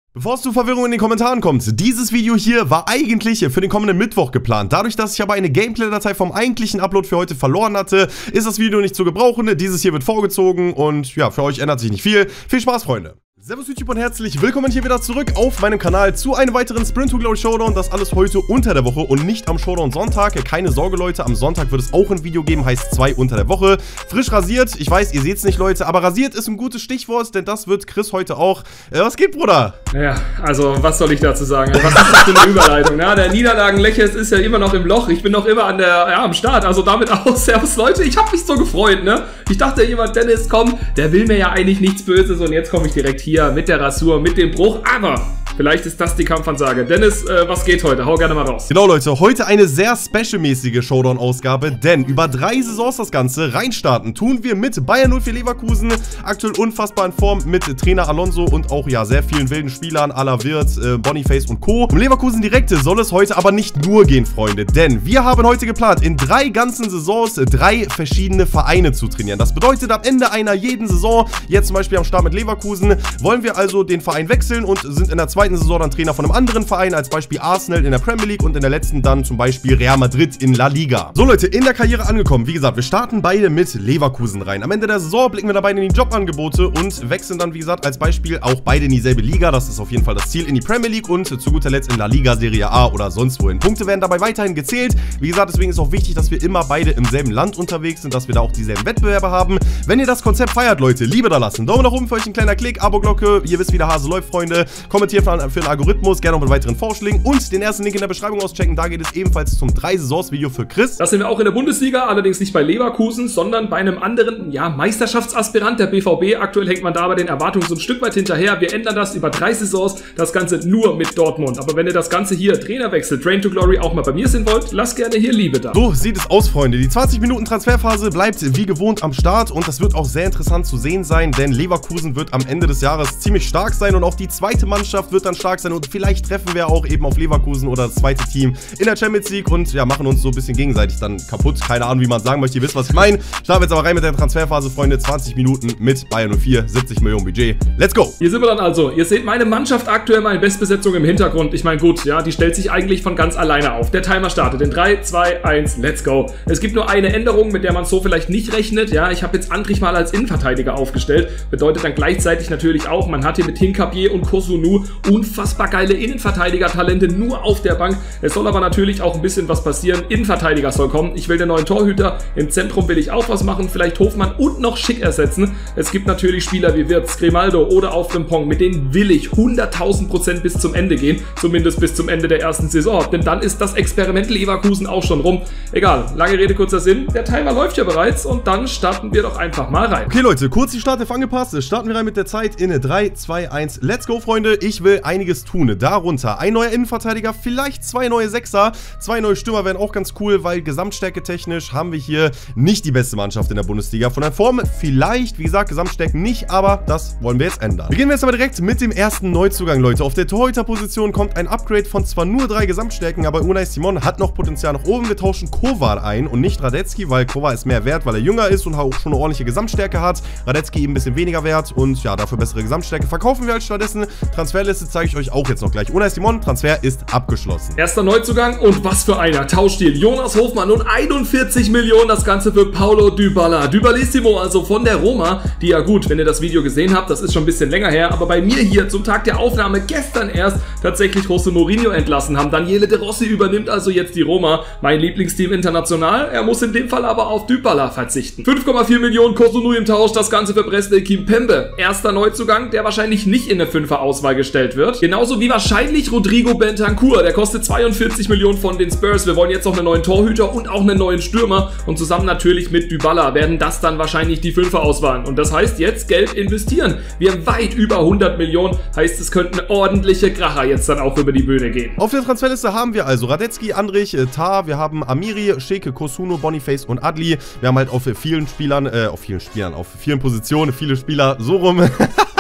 Bevor es zu Verwirrung in den Kommentaren kommt, dieses Video hier war eigentlich für den kommenden Mittwoch geplant. Dadurch, dass ich aber eine Gameplay-Datei vom eigentlichen Upload für heute verloren hatte, ist das Video nicht zu gebrauchen. Dieses hier wird vorgezogen und ja, für euch ändert sich nicht viel. Viel Spaß, Freunde! Servus YouTube und herzlich willkommen hier wieder zurück auf meinem Kanal zu einem weiteren Sprint to Glory Showdown. Das alles heute unter der Woche und nicht am Showdown Sonntag. Keine Sorge, Leute, am Sonntag wird es auch ein Video geben, heißt 2 unter der Woche. Frisch rasiert, ich weiß, ihr seht es nicht, Leute, aber rasiert ist ein gutes Stichwort, denn das wird Chris heute auch. Was geht, Bruder? Ja, also, was soll ich dazu sagen? Was ist das für eine Überleitung? Ja, der Niederlagenlächeln ist ja immer noch im Loch. Ich bin noch immer am Start, also damit auch. Servus, Leute, ich habe mich so gefreut, ne? Ich dachte, jemand, Dennis, komm, der will mir ja eigentlich nichts Böses und jetzt komme ich direkt hier mit der Rasur, mit dem Bruch, aber vielleicht ist das die Kampfansage. Dennis, was geht heute? Hau gerne mal raus. Genau, Leute, heute eine sehr special-mäßige Showdown-Ausgabe, denn über 3 Saisons das Ganze reinstarten tun wir mit Bayern 04 Leverkusen, aktuell unfassbar in Form mit Trainer Alonso und auch ja sehr vielen wilden Spielern, à la Wirtz, Boniface und Co. Um Leverkusen Direkte soll es heute aber nicht nur gehen, Freunde, denn wir haben heute geplant, in 3 ganzen Saisons 3 verschiedene Vereine zu trainieren. Das bedeutet, am Ende einer jeden Saison, jetzt zum Beispiel am Start mit Leverkusen, wollen wir also den Verein wechseln und sind in der zweiten Saison dann Trainer von einem anderen Verein, als Beispiel Arsenal in der Premier League und in der letzten dann zum Beispiel Real Madrid in La Liga. So, Leute, in der Karriere angekommen. Wie gesagt, wir starten beide mit Leverkusen rein. Am Ende der Saison blicken wir dabei in die Jobangebote und wechseln dann, wie gesagt, als Beispiel auch beide in dieselbe Liga. Das ist auf jeden Fall das Ziel, in die Premier League und zu guter Letzt in La Liga, Serie A oder sonst wohin. Punkte werden dabei weiterhin gezählt. Wie gesagt, deswegen ist auch wichtig, dass wir immer beide im selben Land unterwegs sind, dass wir da auch dieselben Wettbewerbe haben. Wenn ihr das Konzept feiert, Leute, Liebe da lassen. Daumen nach oben für euch, ein kleiner Klick, Abo-Glocke. Ihr wisst, wie der Hase läuft, Freunde. Kommentiert für den Algorithmus, gerne noch mit weiteren Vorschlägen und den ersten Link in der Beschreibung auschecken. Da geht es ebenfalls zum 3-Saisons-Video für Chris. Das sind wir auch in der Bundesliga, allerdings nicht bei Leverkusen, sondern bei einem anderen, ja, Meisterschaftsaspirant, der BVB. Aktuell hängt man da bei den Erwartungen so ein Stück weit hinterher. Wir ändern das über 3 Saisons, das Ganze nur mit Dortmund. Aber wenn ihr das Ganze hier, Trainerwechsel, Train to Glory, auch mal bei mir sehen wollt, lasst gerne hier Liebe da. So sieht es aus, Freunde. Die 20 Minuten Transferphase bleibt wie gewohnt am Start und das wird auch sehr interessant zu sehen sein, denn Leverkusen wird am Ende des Jahres ziemlich stark sein und auch die zweite Mannschaft wird dann stark sein und vielleicht treffen wir auch eben auf Leverkusen oder das zweite Team in der Champions League und ja, machen uns so ein bisschen gegenseitig dann kaputt. Keine Ahnung, wie man sagen möchte. Ihr wisst, was ich meine. Starten wir jetzt aber rein mit der Transferphase, Freunde. 20 Minuten mit Bayern 04, 70 Millionen Budget. Let's go! Hier sind wir dann also. Ihr seht meine Mannschaft aktuell, meine Bestbesetzung im Hintergrund. Ich meine, gut, ja, die stellt sich eigentlich von ganz alleine auf. Der Timer startet in 3, 2, 1, let's go. Es gibt nur eine Änderung, mit der man so vielleicht nicht rechnet. Ja, ich habe jetzt Andrich mal als Innenverteidiger aufgestellt. Bedeutet dann gleichzeitig natürlich auch, man hat hier mit Hincapié und Kosunu unfassbar geile Innenverteidiger-Talente nur auf der Bank. Es soll aber natürlich auch ein bisschen was passieren. Innenverteidiger soll kommen. Ich will den neuen Torhüter. Im Zentrum will ich auch was machen. Vielleicht Hofmann und noch Schick ersetzen. Es gibt natürlich Spieler wie Wirtz, Grimaldo oder auch Frimpong. Mit denen will ich 100.000% bis zum Ende gehen. Zumindest bis zum Ende der ersten Saison. Denn dann ist das Experiment Leverkusen auch schon rum. Egal, lange Rede, kurzer Sinn. Der Timer läuft ja bereits und dann starten wir doch einfach mal rein. Okay, Leute, kurz die Startelf angepasst. Starten wir rein mit der Zeit in 3, 2, 1. Let's go, Freunde. Ich will einiges tun. Darunter ein neuer Innenverteidiger, vielleicht 2 neue Sechser. 2 neue Stürmer wären auch ganz cool, weil Gesamtstärke technisch haben wir hier nicht die beste Mannschaft in der Bundesliga. Von der Form vielleicht, wie gesagt, Gesamtstärke nicht, aber das wollen wir jetzt ändern. Beginnen wir jetzt aber direkt mit dem ersten Neuzugang, Leute. Auf der Torhüterposition kommt ein Upgrade von zwar nur 3 Gesamtstärken, aber Unai Simon hat noch Potenzial nach oben. Wir tauschen Kovar ein und nicht Radetzky, weil Kovar ist mehr wert, weil er jünger ist und auch schon eine ordentliche Gesamtstärke hat. Radetzky eben ein bisschen weniger wert und ja, dafür bessere Gesamtstärke. Verkaufen wir halt stattdessen. Transferliste zeige ich euch auch jetzt noch gleich. Unai Simon, Transfer ist abgeschlossen. Erster Neuzugang und was für einer. Tauschdeal. Jonas Hofmann und 41 Millionen. Das Ganze für Paulo Dybala. Dybalissimo, also von der Roma. Die ja gut, wenn ihr das Video gesehen habt, das ist schon ein bisschen länger her. Aber bei mir hier zum Tag der Aufnahme gestern erst tatsächlich José Mourinho entlassen haben. Daniele De Rossi übernimmt also jetzt die Roma. Mein Lieblingsteam international. Er muss in dem Fall aber auf Dybala verzichten. 5,4 Millionen Kosunu im Tausch. Das Ganze für Presnel Kimpembe. Erster Neuzugang, der wahrscheinlich nicht in eine 5er-Auswahl gestellt wird. Genauso wie wahrscheinlich Rodrigo Bentancur. Der kostet 42 Millionen von den Spurs. Wir wollen jetzt noch einen neuen Torhüter und auch einen neuen Stürmer. Und zusammen natürlich mit Dybala werden das dann wahrscheinlich die 5er-Auswahlen. Und das heißt jetzt Geld investieren. Wir haben weit über 100 Millionen. Heißt, es könnten ordentliche Kracher jetzt dann auch über die Bühne gehen. Auf der Transferliste haben wir also Radetzky, Andrich, Tah. Wir haben Amiri, Schick, Kosunu, Boniface und Adli. Wir haben halt auf vielen Spielern, auf vielen Positionen viele Spieler so rum.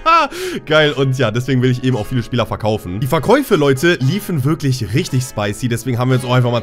Geil, und ja, deswegen will ich eben auch viele Spieler verkaufen. Die Verkäufe, Leute, liefen wirklich richtig spicy. Deswegen haben wir jetzt auch einfach mal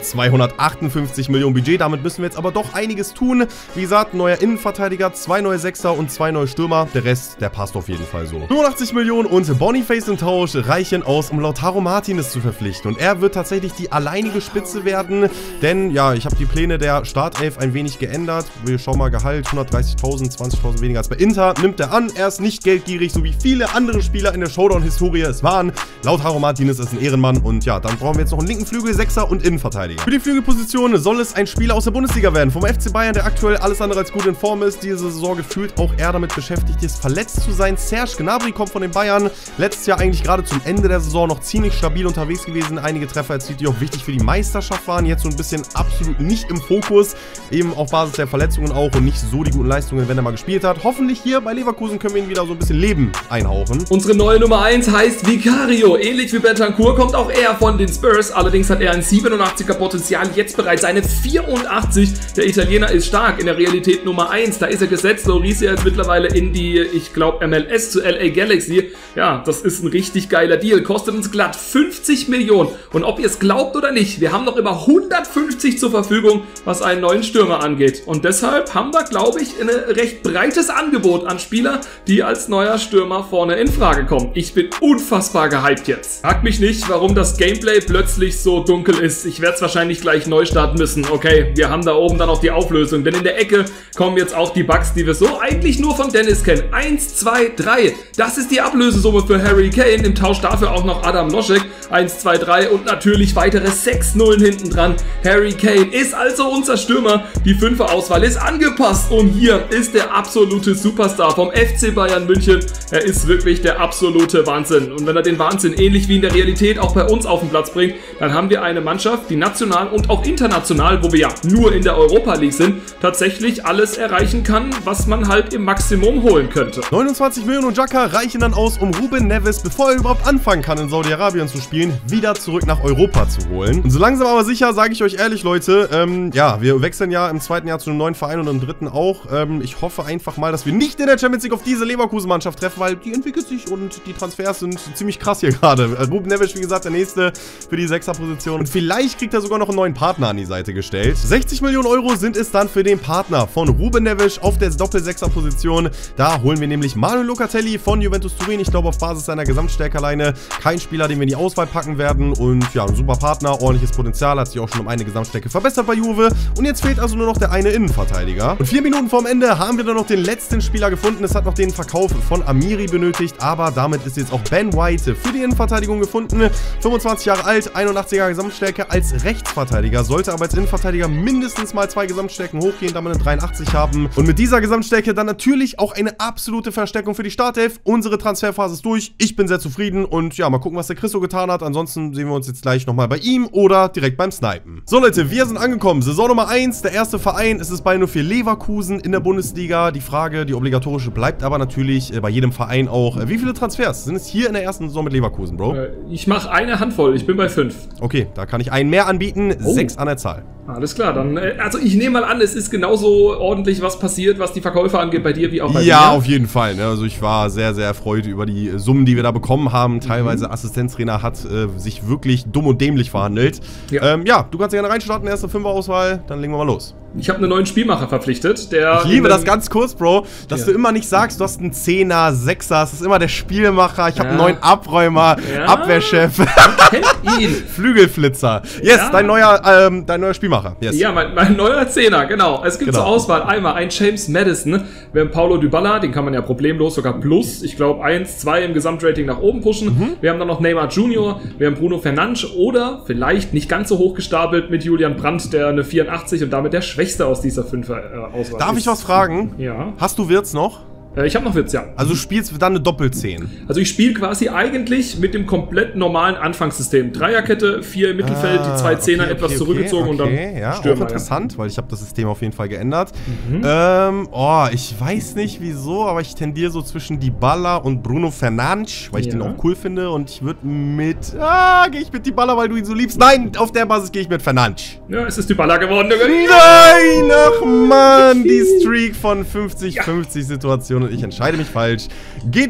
258 Millionen Budget. Damit müssen wir jetzt aber doch einiges tun. Wie gesagt, ein neuer Innenverteidiger, 2 neue Sechser und 2 neue Stürmer. Der Rest, der passt auf jeden Fall so. 85 Millionen und Boniface im Tausch reichen aus, um Lautaro Martinez zu verpflichten. Und er wird tatsächlich die alleinige Spitze werden. Denn, ja, ich habe die Pläne der Startelf ein wenig geändert. Wir schauen mal Gehalt, 130.000, 20.000 weniger als bei Inter. Nimmt er an, er ist nicht geldgierig, so wie viele andere Spieler in der Showdown-Historie es waren. Lautaro Martinez ist ein Ehrenmann und ja, dann brauchen wir jetzt noch einen linken Flügel, Sechser und Innenverteidiger. Für die Flügelposition soll es ein Spieler aus der Bundesliga werden, vom FC Bayern, der aktuell alles andere als gut in Form ist. Diese Saison gefühlt auch er damit beschäftigt ist, verletzt zu sein. Serge Gnabry kommt von den Bayern. Letztes Jahr eigentlich gerade zum Ende der Saison noch ziemlich stabil unterwegs gewesen. Einige Treffer erzielt, die auch wichtig für die Meisterschaft waren. Jetzt so ein bisschen absolut nicht im Fokus, eben auf Basis der Verletzungen auch und nicht so die guten Leistungen, wenn er mal gespielt hat. Hoffentlich hier bei Leverkusen können wir ihn wieder so ein bisschen Leben einhauchen. Unsere neue Nummer 1 heißt Vicario. Ähnlich wie Bentancur kommt auch er von den Spurs. Allerdings hat er ein 87er Potenzial, jetzt bereits eine 84. Der Italiener ist stark, in der Realität Nummer 1. Da ist er gesetzt. Laurisia ist mittlerweile in die, ich glaube, MLS zu LA Galaxy. Ja, das ist ein richtig geiler Deal. Kostet uns glatt 50 Millionen. Und ob ihr es glaubt oder nicht, wir haben noch über 150 zur Verfügung, was einen neuen Stürmer angeht. Und deshalb haben wir, glaube ich, ein recht breites Angebot an Spieler, die als neuer Stürmer vorne in Frage kommen. Ich bin unfassbar gehypt jetzt. Fragt mich nicht, warum das Gameplay plötzlich so dunkel ist. Ich werde es wahrscheinlich gleich neu starten müssen. Okay, wir haben da oben dann auch die Auflösung, denn in der Ecke kommen jetzt auch die Bugs, die wir so eigentlich nur von Dennis kennen. 1, 2, 3. Das ist die Ablösesumme für Harry Kane. Im Tausch dafür auch noch Adam Loschek. 1, 2, 3 und natürlich weitere 6 Nullen hinten dran. Harry Kane ist also unser Stürmer. Die 5er-Auswahl ist angepasst und hier ist der absolute Superstar vom FC Bayern München. Er ist wirklich der absolute Wahnsinn. Und wenn er den Wahnsinn ähnlich wie in der Realität auch bei uns auf den Platz bringt, dann haben wir eine Mannschaft, die national und auch international, wo wir ja nur in der Europa League sind, tatsächlich alles erreichen kann, was man halt im Maximum holen könnte. 29 Millionen Xhaka reichen dann aus, um Ruben Neves, bevor er überhaupt anfangen kann, in Saudi-Arabien zu spielen, wieder zurück nach Europa zu holen. Und so langsam aber sicher, sage ich euch ehrlich, Leute, ja, wir wechseln ja im zweiten Jahr zu einem neuen Verein und im dritten auch. Ich hoffe einfach mal, dass wir nicht in der Champions League auf diese Leverkusen-Mannschaft treffen, weil die entwickelt sich und die Transfers sind ziemlich krass hier gerade. Ruben Neves, wie gesagt, der nächste für die 6er-Position. Und vielleicht kriegt er sogar noch einen neuen Partner an die Seite gestellt. 60 Millionen Euro sind es dann für den Partner von Ruben Neves auf der Doppel-6er-Position. Da holen wir nämlich Manuel Locatelli von Juventus Turin. Ich glaube, auf Basis seiner Gesamtstärke alleine kein Spieler, den wir in die Auswahl packen werden. Und ja, ein super Partner, ordentliches Potenzial, hat sich auch schon um eine Gesamtstärke verbessert bei Juve. Und jetzt fehlt also nur noch der eine Innenverteidiger. Und 4 Minuten vorm Ende haben wir dann noch den letzten Spieler gefunden. Es hat noch den Verkauf von Amiri benötigt, aber damit ist jetzt auch Ben White für die Innenverteidigung gefunden. 25 Jahre alt, 81er Gesamtstärke als Rechtsverteidiger, sollte aber als Innenverteidiger mindestens mal 2 Gesamtstärken hochgehen, damit eine 83 haben. Und mit dieser Gesamtstärke dann natürlich auch eine absolute Verstärkung für die Startelf. Unsere Transferphase ist durch. Ich bin sehr zufrieden und ja, mal gucken, was der Christo getan hat. Ansonsten sehen wir uns jetzt gleich nochmal bei ihm oder direkt beim Snipen. So Leute, wir sind angekommen. Saison Nummer 1, der erste Verein. Es ist Bayern 04 Leverkusen in der Bundesliga. Die Frage, die obligatorische, bleibt aber natürlich bei jedem Verein auch. Wie viele Transfers sind es hier in der ersten Saison mit Leverkusen, Bro? Ich mache eine Handvoll. Ich bin bei 5. Okay, da kann ich einen mehr anbieten. 6 an der Zahl. Alles klar, dann, also ich nehme mal an, es ist genauso ordentlich was passiert, was die Verkäufe angeht, bei dir wie auch bei mir. Ja, auf jeden Fall. Ne? Also ich war sehr, sehr erfreut über die Summen, die wir da bekommen haben. Teilweise Assistenztrainer hat sich wirklich dumm und dämlich verhandelt. Ja, ja, du kannst gerne reinstarten, erste 5er-Auswahl, dann legen wir mal los. Ich habe einen neuen Spielmacher verpflichtet, der... Ich liebe das ganz kurz, Bro, dass du immer nicht sagst, du hast einen 10er, 6er, das ist immer der Spielmacher, ich habe einen neuen Abräumer, Abwehrchef. Kennt ihn. Flügelflitzer. Yes, dein neuer Spielmacher. Yes. Ja, mein neuer 10er, genau. Es gibt zur Auswahl einmal einen James Madison, wir haben Paulo Dybala, den kann man ja problemlos sogar plus, ich glaube 1, 2 im Gesamtrating nach oben pushen. Wir haben dann noch Neymar Junior, wir haben Bruno Fernandes oder vielleicht nicht ganz so hoch gestapelt mit Julian Brandt, der eine 84 und damit der Schwächste aus dieser 5er-Auswahl. Darf ich was fragen? Ja. Hast du Wirtz noch? Ich habe noch Witz, ja. Also du spielst dann eine Doppel-10? Also ich spiele quasi eigentlich mit dem komplett normalen Anfangssystem. Dreierkette, 4 im Mittelfeld, die 2 Zehner etwas zurückgezogen und dann ja, Stürmer, auch interessant, weil ich habe das System auf jeden Fall geändert. Ich weiß nicht wieso, aber ich tendiere so zwischen Dybala und Bruno Fernandes, weil ich den auch cool finde und ich würde mit... gehe ich mit Dybala, weil du ihn so liebst? Nein, auf der Basis gehe ich mit Fernandes. Ja, es ist Dybala geworden. Nein, ach Mann, die Streak von 50-50 Situationen. Ich entscheide mich falsch. Geht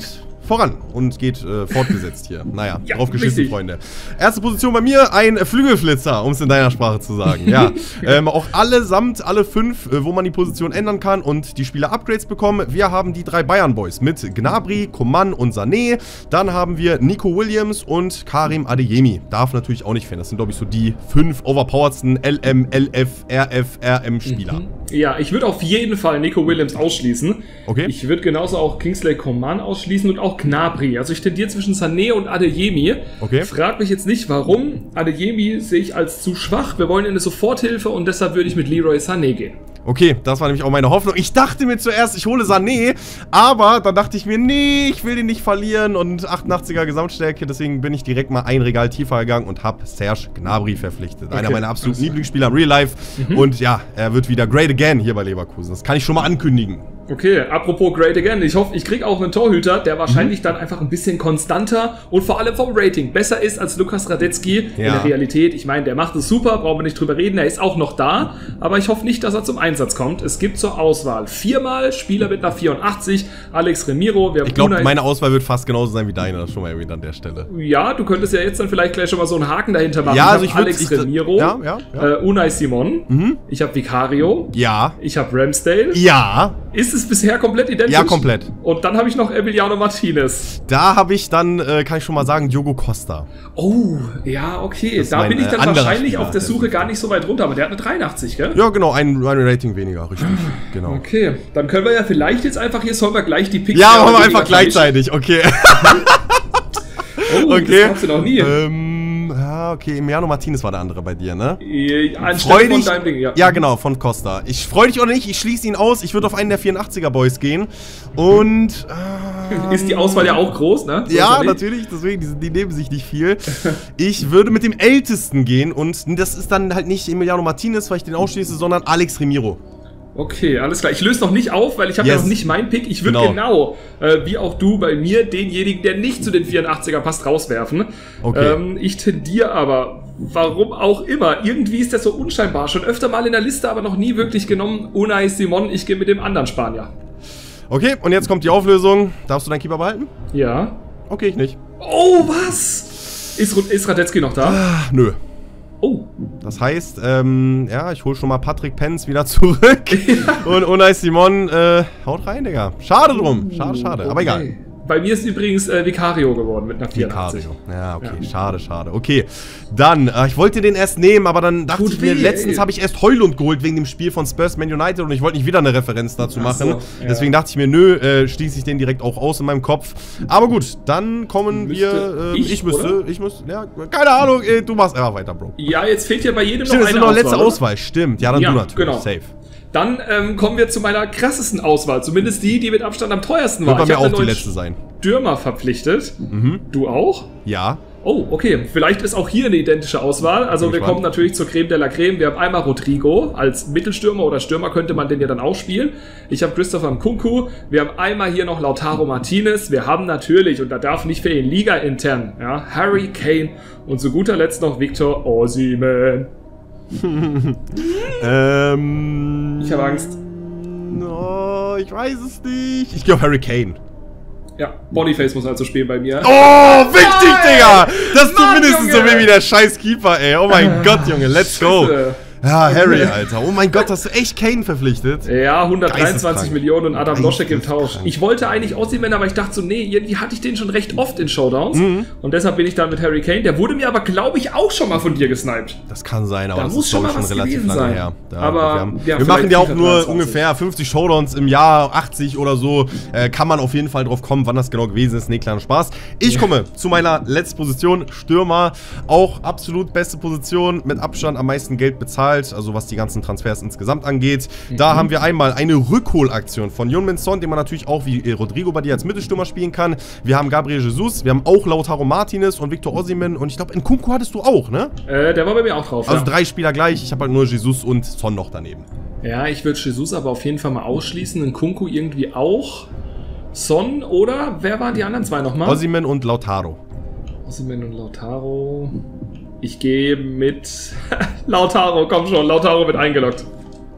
voran und geht fortgesetzt hier. Naja, Ja, drauf geschissen, richtig. Freunde. Erste Position bei mir, ein Flügelflitzer, um es in deiner Sprache zu sagen. Ja, auch allesamt, alle 5, wo man die Position ändern kann und die Spieler Upgrades bekommen. Wir haben die 3 Bayern-Boys mit Gnabry, Coman und Sané. Dann haben wir Nico Williams und Karim Adeyemi. Darf natürlich auch nicht fehlen. Das sind, glaube ich, so die 5 overpoweredsten LM, LF, RF, RM-Spieler. Ja, ich würde auf jeden Fall Nico Williams ausschließen. Okay. Ich würde genauso auch Kingsley Coman ausschließen und auch Gnabry. Also ich tendiere zwischen Sané und Adeyemi. Okay. Frag mich jetzt nicht, warum. Adeyemi sehe ich als zu schwach. Wir wollen eine Soforthilfe und deshalb würde ich mit Leroy Sané gehen. Okay, das war nämlich auch meine Hoffnung. Ich dachte mir zuerst, ich hole Sané, aber dann dachte ich mir, nee, ich will den nicht verlieren und 88er Gesamtstärke, deswegen bin ich direkt mal ein Regal tiefer gegangen und habe Serge Gnabry verpflichtet. Einer meiner absoluten Lieblingsspieler im Real Life und ja, er wird wieder great again hier bei Leverkusen. Das kann ich schon mal ankündigen. Okay, apropos Great Again, ich hoffe, ich kriege auch einen Torhüter, der wahrscheinlich dann einfach ein bisschen konstanter und vor allem vom Rating besser ist als Lukas Radetzky in der Realität. Ich meine, der macht es super, brauchen wir nicht drüber reden, er ist auch noch da, aber ich hoffe nicht, dass er zum Einsatz kommt. Es gibt zur Auswahl 4-mal Spieler mit einer 84, Alex Remiro. Ich glaube, meine Auswahl wird fast genauso sein wie deine, das schon mal erwähnt an der Stelle. Ja, du könntest ja jetzt dann vielleicht gleich schon mal so einen Haken dahinter machen. Ja, also ich Alex Remiro, Unai Simon, ich habe Vicario, ich habe Ramsdale. Ja. Ist es bisher komplett identisch? Ja, komplett. Und dann habe ich noch Emiliano Martinez. Da habe ich dann, kann ich schon mal sagen, Diogo Costa. Oh, ja, okay. Da bin ich dann wahrscheinlich auf der Suche gar nicht so weit runter. Aber der hat eine 83, gell? Ja, genau, ein Rating weniger, richtig. Genau. Okay, dann können wir ja vielleicht jetzt einfach hier, sollen wir gleich die Picks... Ja, machen wir einfach gleichzeitig, okay. Oh, okay. Das gab's ja noch nie. Ja, okay, Emiliano Martinez war der andere bei dir, ne? Anstelle von deinem Ding, ja, genau, von Costa. Ich freue dich oder nicht, ich schließe ihn aus. Ich würde auf einen der 84er Boys gehen. Und... ist die Auswahl ja auch groß, ne? So ja, natürlich, deswegen, die nehmen sich nicht viel. Ich würde mit dem Ältesten gehen und das ist dann halt nicht Emiliano Martinez, weil ich den ausschließe, sondern Alex Remiro. Okay, alles klar. Ich löse noch nicht auf, weil ich habe ja noch nicht meinen Pick. Ich würde genau, wie auch du bei mir, denjenigen, der nicht zu den 84er passt, rauswerfen. Okay. Ich tendiere aber, warum auch immer, irgendwie ist das so unscheinbar. Schon öfter mal in der Liste, aber noch nie wirklich genommen. Unai Simon, ich gehe mit dem anderen Spanier. Okay, und jetzt kommt die Auflösung. Darfst du deinen Keeper behalten? Ja. Okay, ich nicht. Oh, was? Ist Radetzky noch da? Nö. Oh. Das heißt, ja, ich hole schon mal Patrick Penz wieder zurück. Und Unai Simon, haut rein, Digga. Schade drum. Schade. Okay. Aber egal. Bei mir ist übrigens Vicario geworden mit einer 84. Vicario. Ja, okay. Ja. Schade. Okay, dann, ich wollte den erst nehmen, aber dann dachte ich mir, letztens habe ich erst Heulund geholt wegen dem Spiel von Spurs Man United und ich wollte nicht wieder eine Referenz dazu machen. So, ja. Deswegen dachte ich mir, nö, schließe ich den direkt auch aus in meinem Kopf. Aber gut, dann kommen wir, ich müsste, ja, keine Ahnung, du machst einfach weiter, Bro. Ja, jetzt fehlt ja bei jedem noch eine Auswahl. Das ist noch letzte Auswahl, stimmt. Ja, dann du natürlich, genau. Safe. Dann kommen wir zu meiner krassesten Auswahl. Zumindest die mit Abstand am teuersten war. Wird bei mir auch die letzte sein. Stürmer verpflichtet. Du auch? Ja. Oh, okay. Vielleicht ist auch hier eine identische Auswahl. Also wir kommen natürlich zur Creme de la Creme. Wir haben einmal Rodrigo als Mittelstürmer oder Stürmer könnte man den ja dann auch spielen. Ich habe Christopher Nkunku. Wir haben einmal hier noch Lautaro Martinez. Wir haben natürlich, und da darf nicht fehlen, Liga intern, ja, Harry Kane. Und zu guter Letzt noch Victor Osimhen. Ich habe Angst. Oh, ich weiß es nicht. Ich gehe auf Harry Kane. Ja, Boniface muss also spielen bei mir. Oh, wichtig, Digga! Das ist mindestens so wie der scheiß Keeper, ey. Oh mein Gott, Junge, let's go. Ja, Harry, Alter. Oh mein Gott, hast du echt Kane verpflichtet? Ja, 123 Millionen und Adam Loschek im Tausch. Ich wollte eigentlich Osimhen, aber ich dachte so, nee, irgendwie hatte ich den schon recht oft in Showdowns. Und deshalb bin ich dann mit Harry Kane. Der wurde mir aber, glaube ich, auch schon mal von dir gesniped. Das kann sein, aber das ist schon relativ lange her. Aber wir machen ja auch nur ungefähr 50 Showdowns im Jahr, 80 oder so. Kann man auf jeden Fall drauf kommen, wann das genau gewesen ist. Nee, kleiner Spaß. Ich komme zu meiner letzten Position. Stürmer. Auch absolut beste Position. Mit Abstand am meisten Geld bezahlt. Also was die ganzen Transfers insgesamt angeht. Da haben wir einmal eine Rückholaktion von Heung-min Son, den man natürlich auch wie Rodrigo bei dir als Mittelstürmer spielen kann. Wir haben Gabriel Jesus, wir haben auch Lautaro Martinez und Victor Osimhen und ich glaube, Nkunku hattest du auch, ne? Der war bei mir auch drauf. Also 3 Spieler gleich, ich habe halt nur Jesus und Son noch daneben. Ja, ich würde Jesus aber auf jeden Fall mal ausschließen. Nkunku irgendwie auch. Son oder? Wer waren die anderen zwei nochmal? Osimhen und Lautaro. Osimhen und Lautaro. Ich gehe mit Lautaro, komm schon, Lautaro wird eingeloggt.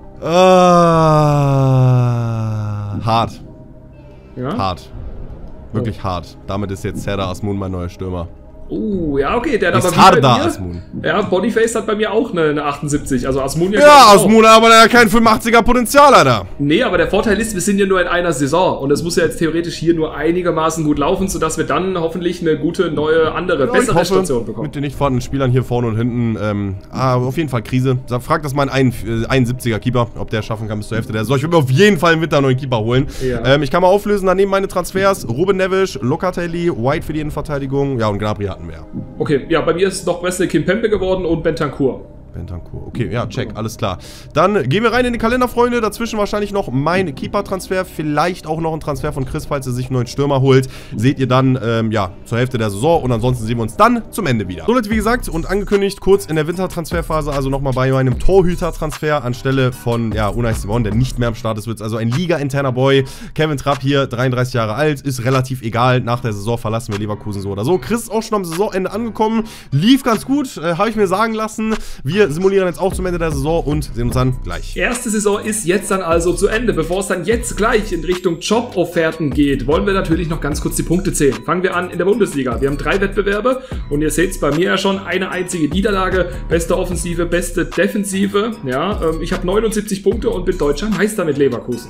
Hart. Ja? Hart. Wirklich hart. Damit ist jetzt Serdar Azmoun mein neuer Stürmer. Ja, okay, der hat aber Serdar Azmoun. Ja, Boniface hat bei mir auch eine 78, also Azmoun ja Azmoun, aber der hat kein 85er Potenzial, Alter. Nee, aber der Vorteil ist, wir sind ja nur in einer Saison und es muss ja jetzt theoretisch hier nur einigermaßen gut laufen, sodass wir dann hoffentlich eine gute, neue, andere, bessere Station bekommen. Mit den nicht vorhandenen Spielern hier vorne und hinten, auf jeden Fall Krise. Frag das mal einen 71er Keeper, ob der schaffen kann bis zur Hälfte der Saison. Ich will mir auf jeden Fall im Winter einen neuen Keeper holen. Ja. Ich kann mal auflösen, daneben meine Transfers, Ruben Neves, Locatelli, White für die Innenverteidigung, ja und Gnabry hatten wir. Okay, ja, bei mir ist noch Wesley Kimpembe geworden und Bentancur. Okay, ja, check, alles klar. Dann gehen wir rein in den Kalender, Freunde. Dazwischen wahrscheinlich noch mein Keeper-Transfer. Vielleicht auch noch ein Transfer von Chris, falls er sich einen neuen Stürmer holt. Seht ihr dann, ja, zur Hälfte der Saison. Und ansonsten sehen wir uns dann zum Ende wieder. So, Leute, wie gesagt, und angekündigt, kurz in der Wintertransferphase, also nochmal bei meinem Torhüter-Transfer anstelle von, ja, Unai Simon, der nicht mehr am Start ist, wird es also ein Liga-interner Boy. Kevin Trapp hier, 33 Jahre alt, ist relativ egal. Nach der Saison verlassen wir Leverkusen so oder so. Chris ist auch schon am Saisonende angekommen. Lief ganz gut, habe ich mir sagen lassen. Wir simulieren jetzt auch zum Ende der Saison und sehen uns dann gleich. Erste Saison ist jetzt dann also zu Ende. Bevor es dann jetzt gleich in Richtung Jobofferten geht, wollen wir natürlich noch ganz kurz die Punkte zählen. Fangen wir an in der Bundesliga. Wir haben 3 Wettbewerbe und ihr seht es bei mir ja schon, eine einzige Niederlage. Beste Offensive, beste Defensive. Ja, ich habe 79 Punkte und bin deutscher Meister mit Leverkusen.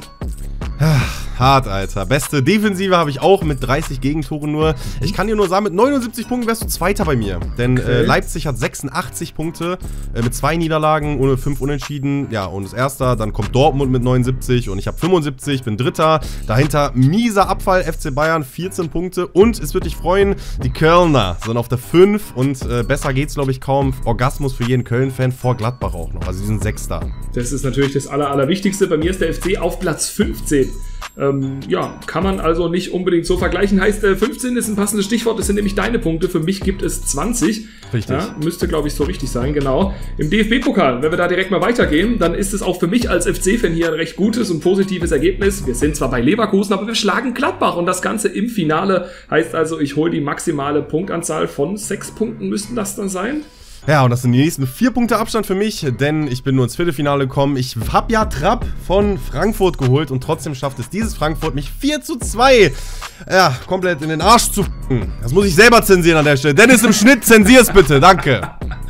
Hart, Alter. Beste Defensive habe ich auch mit 30 Gegentoren nur. Ich kann dir nur sagen, mit 79 Punkten wärst du Zweiter bei mir. Denn Leipzig hat 86 Punkte mit 2 Niederlagen und 5 Unentschieden. Ja, und das Erster, dann kommt Dortmund mit 79 und ich habe 75, bin Dritter. Dahinter mieser Abfall, FC Bayern 14 Punkte. Und es wird dich freuen, die Kölner sind auf der 5 und besser geht's, glaube ich, kaum. Orgasmus für jeden Köln-Fan vor Gladbach auch noch. Also die sind Sechster. Das ist natürlich das Allerwichtigste. Bei mir ist der FC auf Platz 15. Ja, kann man also nicht unbedingt so vergleichen. Heißt, 15 ist ein passendes Stichwort, das sind nämlich deine Punkte. Für mich gibt es 20. Richtig. Ja, müsste, glaube ich, so richtig sein, genau. Im DFB-Pokal, wenn wir da direkt mal weitergehen, dann ist es auch für mich als FC-Fan hier ein recht gutes und positives Ergebnis. Wir sind zwar bei Leverkusen, aber wir schlagen Gladbach und das Ganze im Finale. Heißt also, ich hole die maximale Punktanzahl von 6 Punkten, müssten das dann sein. Ja, und das sind die nächsten 4 Punkte Abstand für mich, denn ich bin nur ins Viertelfinale gekommen. Ich habe ja Trapp von Frankfurt geholt und trotzdem schafft es dieses Frankfurt, mich 4:2 ja, komplett in den Arsch zu f***en. Das muss ich selber zensieren an der Stelle. Dennis im Schnitt, zensier's bitte, danke.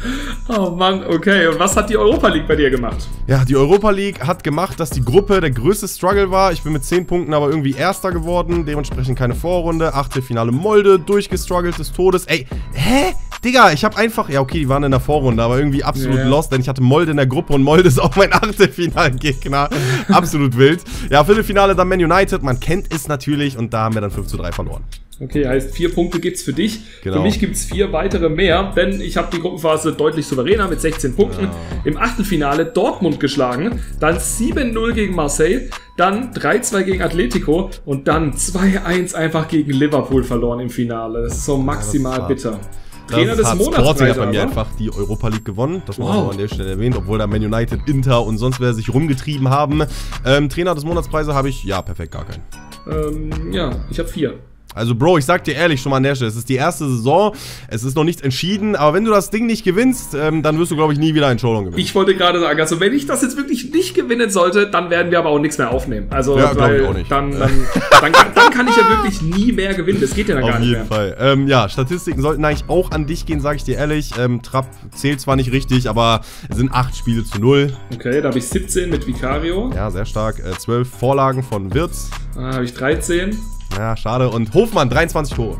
Oh Mann, okay. Und was hat die Europa League bei dir gemacht? Ja, die Europa League hat gemacht, dass die Gruppe der größte Struggle war. Ich bin mit 10 Punkten aber irgendwie Erster geworden, dementsprechend keine Vorrunde. Achtelfinale Molde, durchgestruggelt des Todes. Ey, hä? Digga, ich habe einfach, ja okay, die waren in der Vorrunde, aber irgendwie absolut lost, denn ich hatte Molde in der Gruppe und Molde ist auch mein Achtelfinalgegner. Absolut wild. Ja, Viertelfinale dann Man United, man kennt es natürlich und da haben wir dann 5:3 verloren. Okay, heißt 4 Punkte gibt's für dich. Genau. Für mich gibt's 4 weitere mehr, denn ich habe die Gruppenphase deutlich souveräner mit 16 Punkten. Ja. Im Achtelfinale Dortmund geschlagen, dann 7:0 gegen Marseille, dann 3:2 gegen Atletico und dann 2:1 einfach gegen Liverpool verloren im Finale. Das ist so maximal bitter. Trainer des Monats. Sporting hat bei mir einfach die Europa League gewonnen. Das muss man an der Stelle erwähnt, obwohl da Man United, Inter und sonst wer sich rumgetrieben haben. Trainer des Monatspreise habe ich, ja, perfekt, gar keinen. Ja, ich habe 4. Also Bro, ich sag dir ehrlich schon mal an der Stelle, es ist die erste Saison, es ist noch nichts entschieden, aber wenn du das Ding nicht gewinnst, dann wirst du, glaube ich, nie wieder einen Showdown gewinnen. Ich wollte gerade sagen, also wenn ich das jetzt wirklich nicht gewinnen sollte, dann werden wir aber auch nichts mehr aufnehmen. Also, ja, glaube ich auch nicht. Dann kann ich ja wirklich nie mehr gewinnen, das geht ja dann gar nicht mehr. Auf jeden Fall. Ja, Statistiken sollten eigentlich auch an dich gehen, sage ich dir ehrlich. Trapp zählt zwar nicht richtig, aber es sind 8 Spiele zu 0. Okay, da habe ich 17 mit Vicario. Ja, sehr stark. 12 Vorlagen von Wirtz. Da habe ich 13. Ja, schade. Und Hofmann, 23 Tore.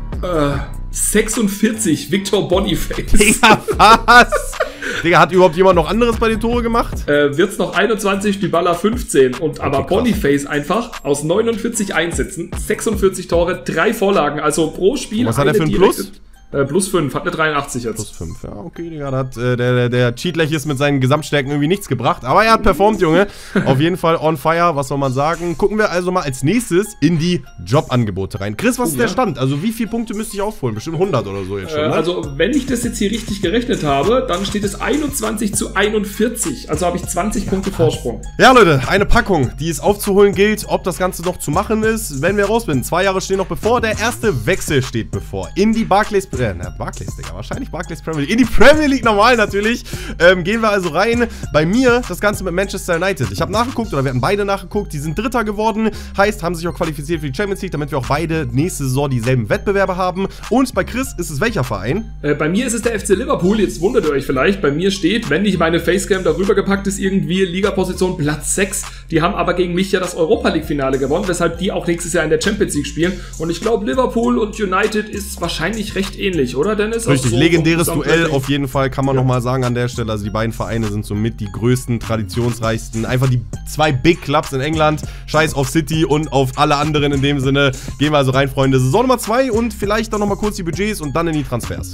46, Victor Boniface. Digga, was? Digga, hat überhaupt jemand noch anderes bei den Tore gemacht? Wird's noch 21, Dybala 15. Und aber okay, Boniface einfach aus 49 Einsätzen, 46 Tore, 3 Vorlagen. Also pro Spiel. Und was hat er für ein Plus? Plus 5, hat eine 83 jetzt. Plus 5, ja, okay, Digga, da hat der Cheatlech mit seinen Gesamtstärken irgendwie nichts gebracht. Aber er hat performt, Junge. Auf jeden Fall on fire, was soll man sagen. Gucken wir also mal als nächstes in die Jobangebote rein. Chris, was ist der Stand? Also wie viele Punkte müsste ich aufholen? Bestimmt 100 oder so jetzt schon, ne? Also wenn ich das jetzt hier richtig gerechnet habe, dann steht es 21:41. Also habe ich 20 Punkte Vorsprung. Ja, Leute, eine Packung, die es aufzuholen gilt. Ob das Ganze noch zu machen ist, wenn wir raus sind. 2 Jahre stehen noch bevor. Der erste Wechsel steht bevor. In die Barclays Barclays, Digga. Wahrscheinlich Barclays Premier League. In die Premier League normal natürlich. Gehen wir also rein. Bei mir das Ganze mit Manchester United. Ich habe nachgeguckt, oder wir hatten beide nachgeguckt. Die sind Dritter geworden. Heißt, haben sich auch qualifiziert für die Champions League, damit wir auch beide nächste Saison dieselben Wettbewerbe haben. Und bei Chris ist es welcher Verein? Bei mir ist es der FC Liverpool. Jetzt wundert ihr euch vielleicht. Bei mir steht, wenn nicht meine Facecam darüber gepackt ist, irgendwie Ligaposition Platz 6. Die haben aber gegen mich ja das Europa League Finale gewonnen, weshalb die auch nächstes Jahr in der Champions League spielen. Und ich glaube, Liverpool und United ist wahrscheinlich recht ähnlich, oder Dennis? Richtig, so legendäres Duell auf jeden Fall, kann man nochmal sagen an der Stelle. Also die beiden Vereine sind somit die größten, traditionsreichsten, einfach die zwei Big Clubs in England. Scheiß auf City und auf alle anderen in dem Sinne. Gehen wir also rein, Freunde. Saison Nummer 2 und vielleicht dann nochmal kurz die Budgets und dann in die Transfers.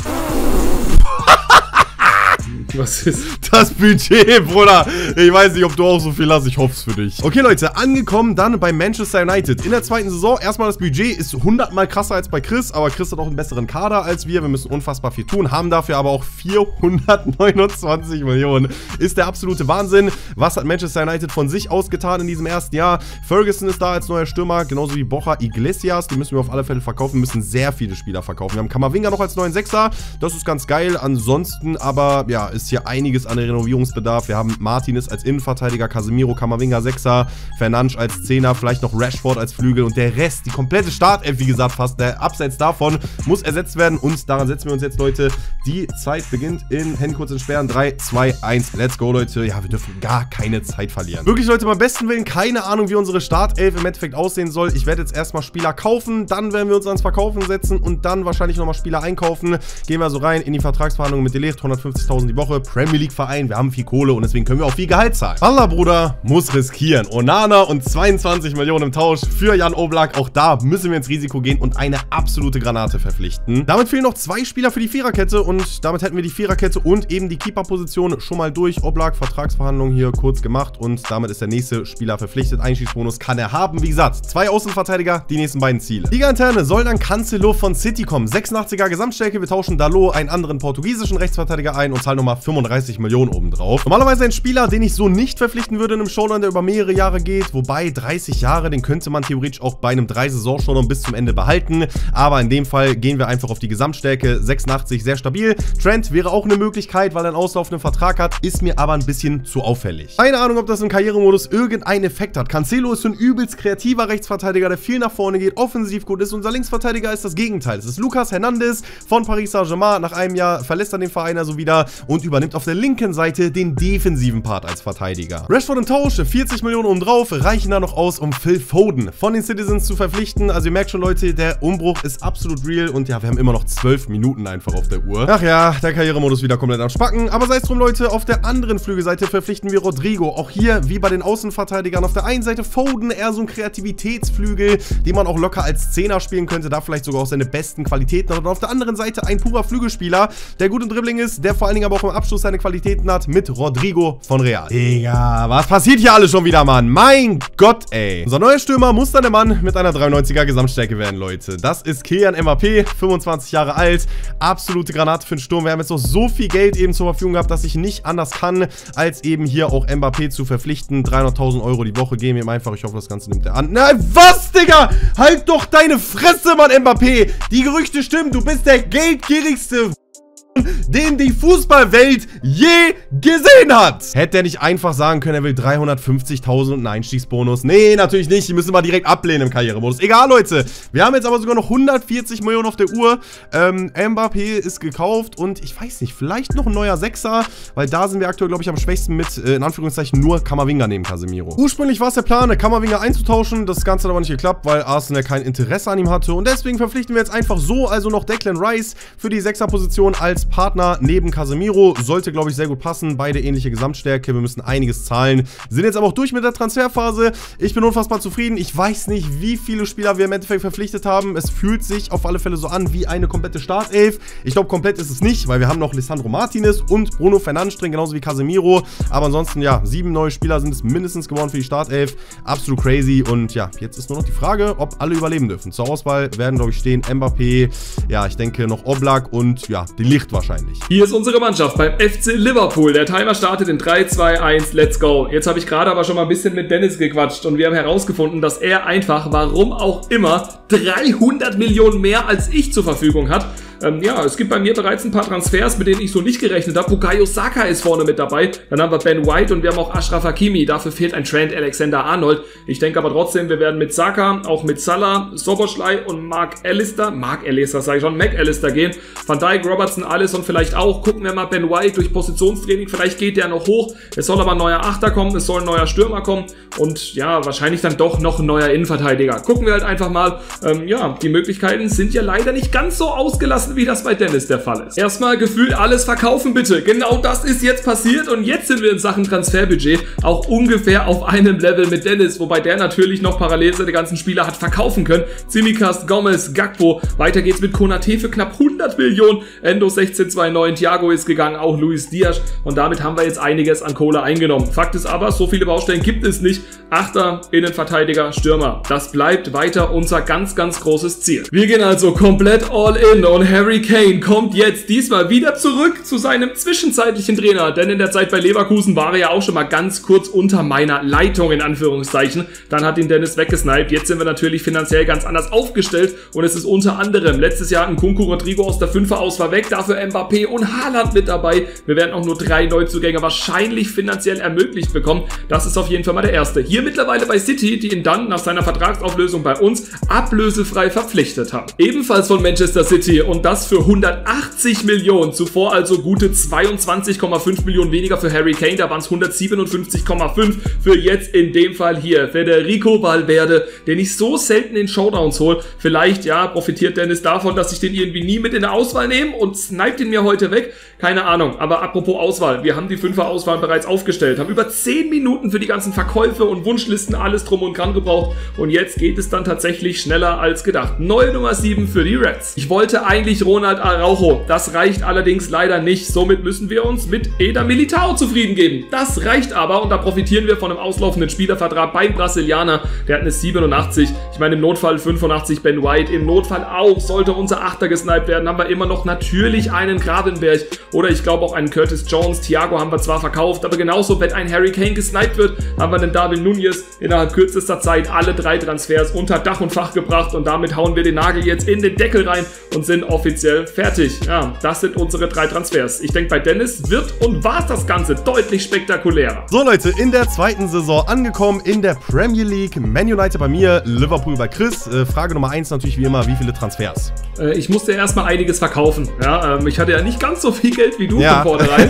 Was ist das Budget, Bruder? Ich weiß nicht, ob du auch so viel hast. Ich hoffe es für dich. Okay, Leute, angekommen dann bei Manchester United. In der zweiten Saison, erstmal das Budget ist 100-mal krasser als bei Chris, aber Chris hat auch einen besseren Kader als wir. Wir müssen unfassbar viel tun, haben dafür aber auch 429 Millionen. Ist der absolute Wahnsinn. Was hat Manchester United von sich aus getan in diesem ersten Jahr? Ferguson ist da als neuer Stürmer, genauso wie Borja Iglesias. Die müssen wir auf alle Fälle verkaufen, müssen sehr viele Spieler verkaufen. Wir haben Camavinga noch als neuen Sechser. Das ist ganz geil. Ansonsten aber, ja, ist hier einiges an Renovierungsbedarf. Wir haben Martinez als Innenverteidiger, Casemiro, Camavinga 6er, Fernandes als 10er, vielleicht noch Rashford als Flügel und der Rest, die komplette Startelf, wie gesagt, fast der Abseits davon muss ersetzt werden und daran setzen wir uns jetzt, Leute. Die Zeit beginnt in Händen kurz entsperren. 3, 2, 1, let's go, Leute. Ja, wir dürfen gar keine Zeit verlieren. Wirklich, Leute, beim besten Willen keine Ahnung, wie unsere Startelf im Endeffekt aussehen soll. Ich werde jetzt erstmal Spieler kaufen, dann werden wir uns ans Verkaufen setzen und dann wahrscheinlich nochmal Spieler einkaufen. Gehen wir so rein in die Vertragsverhandlungen mit De Ligt, 150.000 die Woche, Premier League Verein, wir haben viel Kohle und deswegen können wir auch viel Gehalt zahlen. Allah, Bruder, muss riskieren. Onana und 22 Millionen im Tausch für Jan Oblak. Auch da müssen wir ins Risiko gehen und eine absolute Granate verpflichten. Damit fehlen noch 2 Spieler für die Viererkette und damit hätten wir die Viererkette und eben die Keeper-Position schon mal durch. Oblak, Vertragsverhandlungen hier kurz gemacht und damit ist der nächste Spieler verpflichtet. Einschießbonus kann er haben. Wie gesagt, 2 Außenverteidiger, die nächsten beiden Ziele. Liga-Interne soll dann Cancelo von City kommen. 86er Gesamtstärke. Wir tauschen Dalot, einen anderen portugiesischen Rechtsverteidiger ein und zahlen nochmal 35 Millionen obendrauf. Normalerweise ein Spieler, den ich so nicht verpflichten würde in einem Showdown, der über mehrere Jahre geht. Wobei 30 Jahre, den könnte man theoretisch auch bei einem 3-Saison-Showdown bis zum Ende behalten. Aber in dem Fall gehen wir einfach auf die Gesamtstärke. 86, sehr stabil. Trent wäre auch eine Möglichkeit, weil er einen auslaufenden Vertrag hat. Ist mir aber ein bisschen zu auffällig. Keine Ahnung, ob das im Karrieremodus irgendeinen Effekt hat. Cancelo ist so ein übelst kreativer Rechtsverteidiger, der viel nach vorne geht, offensiv gut ist. Unser Linksverteidiger ist das Gegenteil. Es ist Lucas Hernandez von Paris Saint-Germain. Nach einem Jahr verlässt er den Verein also wieder und übernimmt auf der linken Seite den defensiven Part als Verteidiger. Rashford im Tausch, 40 Millionen obendrauf, reichen da noch aus, um Phil Foden von den Citizens zu verpflichten. Also ihr merkt schon, Leute, der Umbruch ist absolut real und ja, wir haben immer noch 12 Minuten einfach auf der Uhr. Ach ja, der Karrieremodus wieder komplett am Spacken, aber sei es drum, Leute, auf der anderen Flügelseite verpflichten wir Rodrigo. Auch hier, wie bei den Außenverteidigern, auf der einen Seite Foden, eher so ein Kreativitätsflügel, den man auch locker als Zehner spielen könnte, da vielleicht sogar auch seine besten Qualitäten hat. Und auf der anderen Seite ein purer Flügelspieler, der gut im Dribbling ist, der vor allen Dingen aber auch im Abschluss seine Qualitäten hat, mit Rodrigo von Real. Digga, was passiert hier alles schon wieder, Mann? Mein Gott, ey. Unser neuer Stürmer muss dann der Mann mit einer 93er Gesamtstärke werden, Leute. Das ist Kylian Mbappé, 25 Jahre alt, absolute Granate für den Sturm. Wir haben jetzt noch so viel Geld eben zur Verfügung gehabt, dass ich nicht anders kann, als eben hier auch Mbappé zu verpflichten. 300.000 Euro die Woche geben wir ihm einfach. Ich hoffe, das Ganze nimmt er an. Na, was, Digga? Halt doch deine Fresse, Mann, Mbappé. Die Gerüchte stimmen, du bist der geldgierigste, den die Fußballwelt je gesehen hat. Hätte er nicht einfach sagen können, er will 350.000 und einen Einstiegsbonus? Nee, natürlich nicht. Die müssen wir direkt ablehnen im Karrieremodus. Egal, Leute. Wir haben jetzt aber sogar noch 140 Millionen auf der Uhr. Mbappé ist gekauft und ich weiß nicht, vielleicht noch ein neuer Sechser, weil da sind wir aktuell, glaube ich, am schwächsten mit, in Anführungszeichen, nur Camavinga neben Casemiro. Ursprünglich war es der Plan, Camavinga einzutauschen. Das Ganze hat aber nicht geklappt, weil Arsenal kein Interesse an ihm hatte und deswegen verpflichten wir jetzt einfach so, also noch Declan Rice für die Sechserposition als Partner neben Casemiro. Sollte, glaube ich, sehr gut passen. Beide ähnliche Gesamtstärke. Wir müssen einiges zahlen. Sind jetzt aber auch durch mit der Transferphase. Ich bin unfassbar zufrieden. Ich weiß nicht, wie viele Spieler wir im Endeffekt verpflichtet haben. Es fühlt sich auf alle Fälle so an wie eine komplette Startelf. Ich glaube, komplett ist es nicht, weil wir haben noch Lisandro Martinez und Bruno Fernandes drin, genauso wie Casemiro. Aber ansonsten, ja, 7 neue Spieler sind es mindestens geworden für die Startelf. Absolut crazy. Und ja, jetzt ist nur noch die Frage, ob alle überleben dürfen. Zur Auswahl werden, glaube ich, stehen Mbappé, ja, ich denke noch Oblak und ja, De Ligt wahrscheinlich. Hier ist unsere Mannschaft beim FC Liverpool. Der Timer startet in 3, 2, 1, let's go. Jetzt habe ich gerade aber schon mal ein bisschen mit Dennis gequatscht und wir haben herausgefunden, dass er einfach, warum auch immer, 300 Millionen mehr als ich zur Verfügung hat. Ja, es gibt bei mir bereits ein paar Transfers, mit denen ich so nicht gerechnet habe. Bukayo Saka ist vorne mit dabei. Dann haben wir Ben White und wir haben auch Achraf Hakimi. Dafür fehlt ein Trent Alexander-Arnold. Ich denke aber trotzdem, wir werden mit Saka, auch mit Salah, Szoboszlai und Mac Allister gehen. Van Dijk, Robertson, Alisson vielleicht auch. Gucken wir mal Ben White durch Positionstraining. Vielleicht geht der noch hoch. Es soll aber ein neuer Achter kommen, es soll ein neuer Stürmer kommen und ja, wahrscheinlich dann doch noch ein neuer Innenverteidiger. Gucken wir halt einfach mal. Ja, die Möglichkeiten sind ja leider nicht ganz so ausgelassen, wie das bei Dennis der Fall ist. Erstmal gefühlt alles verkaufen, bitte. Genau das ist jetzt passiert und jetzt sind wir in Sachen Transferbudget auch ungefähr auf einem Level mit Dennis, wobei der natürlich noch parallel seine ganzen Spieler hat verkaufen können. Tsimikas, Gomez, Gakpo. Weiter geht's mit Konate für knapp 100 Millionen. Endo 1629, Thiago ist gegangen, auch Luis Diaz und damit haben wir jetzt einiges an Kohle eingenommen. Fakt ist aber, so viele Baustellen gibt es nicht. Achter, Innenverteidiger, Stürmer. Das bleibt weiter unser ganz, ganz großes Ziel. Wir gehen also komplett all in und Harry Kane kommt jetzt diesmal wieder zurück zu seinem zwischenzeitlichen Trainer, denn in der Zeit bei Leverkusen war er ja auch schon mal ganz kurz unter meiner Leitung, in Anführungszeichen. Dann hat ihn Dennis weggesniped. Jetzt sind wir natürlich finanziell ganz anders aufgestellt und es ist unter anderem letztes Jahr Nkunku Rodrigo aus der 5er-Auswahl weg, dafür Mbappé und Haaland mit dabei. Wir werden auch nur 3 Neuzugänge wahrscheinlich finanziell ermöglicht bekommen. Das ist auf jeden Fall mal der erste. Hier mittlerweile bei City, die ihn dann nach seiner Vertragsauflösung bei uns ablösefrei verpflichtet haben. Ebenfalls von Manchester City und das für 180 Millionen. Zuvor also gute 22,5 Millionen weniger für Harry Kane. Da waren es 157,5 für jetzt in dem Fall hier Federico Valverde, den ich so selten in Showdowns hole. Vielleicht, ja, profitiert Dennis davon, dass ich den irgendwie nie mit in der Auswahl nehme und sniped ihn mir heute weg. Keine Ahnung, aber apropos Auswahl, wir haben die 5er-Auswahl bereits aufgestellt, haben über 10 Minuten für die ganzen Verkäufe und Wunschlisten alles drum und dran gebraucht und jetzt geht es dann tatsächlich schneller als gedacht. Neue Nummer 7 für die Reds. Ich wollte eigentlich Ronald Araujo, das reicht allerdings leider nicht, somit müssen wir uns mit Eder Militao zufrieden geben. Das reicht aber und da profitieren wir von einem auslaufenden Spielervertrag beim Brasilianer, der hat eine 87, ich meine im Notfall 85 Ben White, im Notfall auch, sollte unser Achter gesniped werden, haben wir immer noch natürlich einen Gravenberg oder ich glaube auch einen Curtis Jones. Thiago haben wir zwar verkauft, aber genauso, wenn ein Harry Kane gesniped wird, haben wir den Darwin Núñez innerhalb kürzester Zeit alle 3 Transfers unter Dach und Fach gebracht und damit hauen wir den Nagel jetzt in den Deckel rein und sind offiziell fertig. Ja, das sind unsere 3 Transfers. Ich denke, bei Dennis wird und war das Ganze deutlich spektakulärer. So Leute, in der zweiten Saison angekommen in der Premier League. Man United bei mir, Liverpool bei Chris. Frage Nummer 1 natürlich wie immer, wie viele Transfers? Ich musste erstmal einiges verkaufen. Ja, ich hatte ja nicht ganz so viel Geld wie du von vornherein.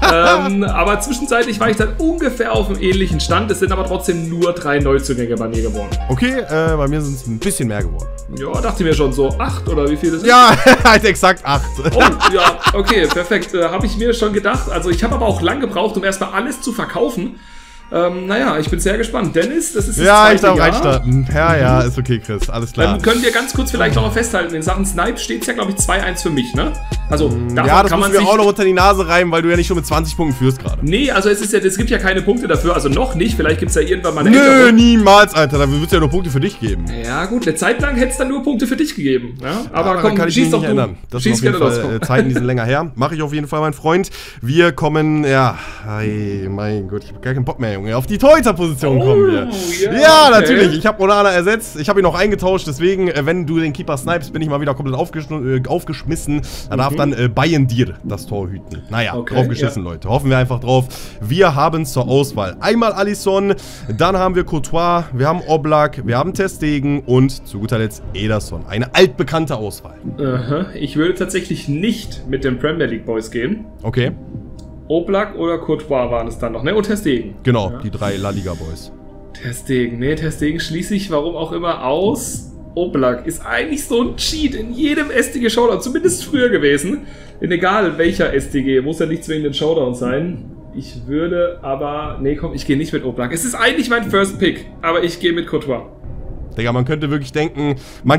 Aber zwischenzeitlich war ich dann ungefähr auf einem ähnlichen Stand. Es sind aber trotzdem nur 3 Neuzugänge bei mir geworden. Okay, bei mir sind es ein bisschen mehr geworden. Ja, dachte mir schon so 8 oder wie viel das ist? Ja, halt exakt 8. Oh, ja, okay, perfekt. Habe ich mir schon gedacht. Also ich habe aber auch lang gebraucht, um erstmal alles zu verkaufen. Naja, ich bin sehr gespannt. Dennis, das ist das zweite ich darf reinstarten. Ja, ist okay, Chris. Alles klar. Dann können wir ganz kurz vielleicht auch noch festhalten. In Sachen Snipe steht es ja, glaube ich, 2-1 für mich, ne? Also, ja, das müssen wir auch noch unter die Nase reiben, weil du ja nicht schon mit 20 Punkten führst gerade. Nee, also es gibt ja keine Punkte dafür. Also noch nicht. Vielleicht gibt es ja irgendwann mal eine Nö, niemals, Alter. Da wird es ja nur Punkte für dich geben. Ja, gut. Eine Zeit lang hätte es dann nur Punkte für dich gegeben. Ja? Aber komm, kann ich mich nicht ändern. Das sind auf jeden Fall Zeiten, die sind länger her. Mache ich auf jeden Fall, mein Freund. Wir kommen, ja, hey, mein Gott, ich habe gar keinen Bock mehr, Junge. Auf die Torhüter-Position kommen wir. Ja, okay. Natürlich. Ich habe Onana ersetzt. Ich habe ihn noch eingetauscht. Deswegen, wenn du den Keeper snipest, bin ich mal wieder komplett aufgeschmissen. Er darf dann Bayern dir das Tor hüten. Naja, okay, draufgeschissen, Leute. Hoffen wir einfach drauf. Wir haben zur Auswahl einmal Alisson, dann haben wir Courtois, wir haben Oblak, wir haben Ter Stegen und zu guter Letzt Ederson. Eine altbekannte Auswahl. Ich würde tatsächlich nicht mit den Premier League Boys gehen. Okay. Oblak oder Courtois waren es dann noch, ne? Und Ter Stegen. Genau, ja. Die 3 La Liga Boys. Ter Stegen, ne, Ter Stegen schließe ich, warum auch immer, aus. Oblak ist eigentlich so ein Cheat in jedem STG Showdown, zumindest früher gewesen. In egal welcher STG, muss ja nicht zwingend ein Showdown sein. Ich würde aber, nee komm, ich gehe nicht mit Oblak. Es ist eigentlich mein First Pick, aber ich gehe mit Courtois. Digga, man könnte wirklich denken,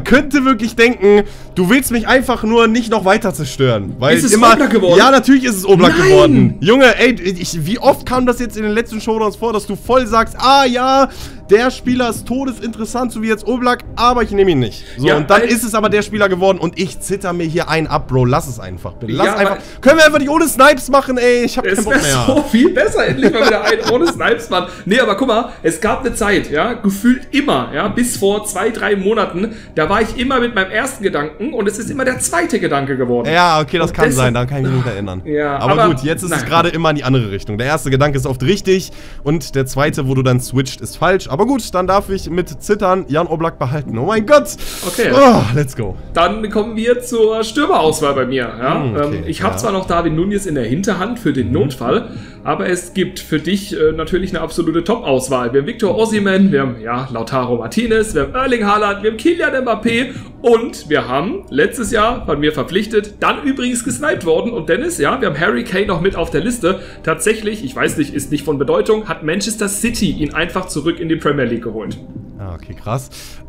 du willst mich einfach nur nicht noch weiter zerstören. Weil ist es Oblak geworden? Ja, natürlich ist es Oblak geworden. Junge, ey, wie oft kam das jetzt in den letzten Showdowns vor, dass du voll sagst, ah ja, der Spieler ist todesinteressant, so wie jetzt Oblak, aber ich nehme ihn nicht. So, ja, und dann ist es aber der Spieler geworden und ich zitter mir hier einen ab, Bro. Lass es einfach, bitte. Lass ja, einfach. Können wir einfach nicht ohne Snipes machen, ey? Ich hab keinen Bock mehr. Es wäre so viel besser, endlich mal wieder einen ohne Snipes, Mann. Nee, aber guck mal, es gab eine Zeit, ja, gefühlt immer, ja, bis vor 2, 3 Monaten, da war ich immer mit meinem ersten Gedanken und es ist immer der zweite Gedanke geworden. Ja, okay, das kann sein, daran kann ich mich nicht erinnern. Ja, aber gut, jetzt ist es gerade immer in die andere Richtung. Der erste Gedanke ist oft richtig und der zweite, wo du dann switcht, ist falsch. Aber gut, dann darf ich mit Zittern Jan Oblak behalten. Oh mein Gott! Okay. Oh, let's go. Dann kommen wir zur Stürmerauswahl bei mir. Ja? Okay, ich habe zwar noch David Núñez in der Hinterhand für den Notfall, aber es gibt für dich natürlich eine absolute Top-Auswahl. Wir haben Victor Osimhen, wir haben Lautaro Martinez, wir haben Erling Haaland, wir haben Kylian Mbappé und wir haben letztes Jahr von mir verpflichtet, dann übrigens gesniped worden und Dennis, ja, wir haben Harry Kane noch mit auf der Liste. Tatsächlich, ich weiß nicht, ist nicht von Bedeutung, hat Manchester City ihn einfach zurück in die Premier League geholt. Ah, okay, krass.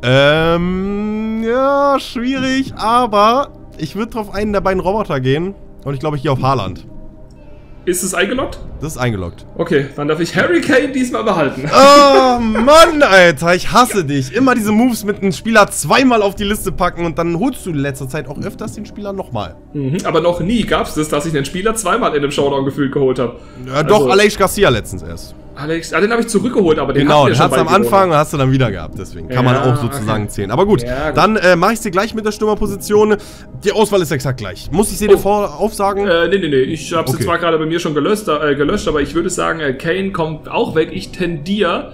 Ja, schwierig, aber ich würde drauf einen der beiden Roboter gehen und ich glaube, ich gehe auf Haaland. Ist es eingeloggt? Das ist eingeloggt. Okay, dann darf ich Harry Kane diesmal behalten. Oh Mann, Alter, ich hasse dich. Immer diese Moves mit einem Spieler zweimal auf die Liste packen und dann holst du in letzter Zeit auch öfters den Spieler nochmal. Aber noch nie gab es das, dass ich den Spieler zweimal in einem Showdown gefühlt geholt habe. Ja, doch, also, Alex Garcia letztens erst. Alex, den habe ich zurückgeholt, aber den genau, hatten wir schon hast du am Anfang und hast du dann wieder gehabt, deswegen kann man auch sozusagen zählen. Aber gut, dann mache ich sie gleich mit der Stürmerposition. Die Auswahl ist exakt gleich. Muss ich sie dir aufsagen? Nee, ich habe sie zwar gerade bei mir schon gelöscht, aber ich würde sagen, Kane kommt auch weg. Ich tendiere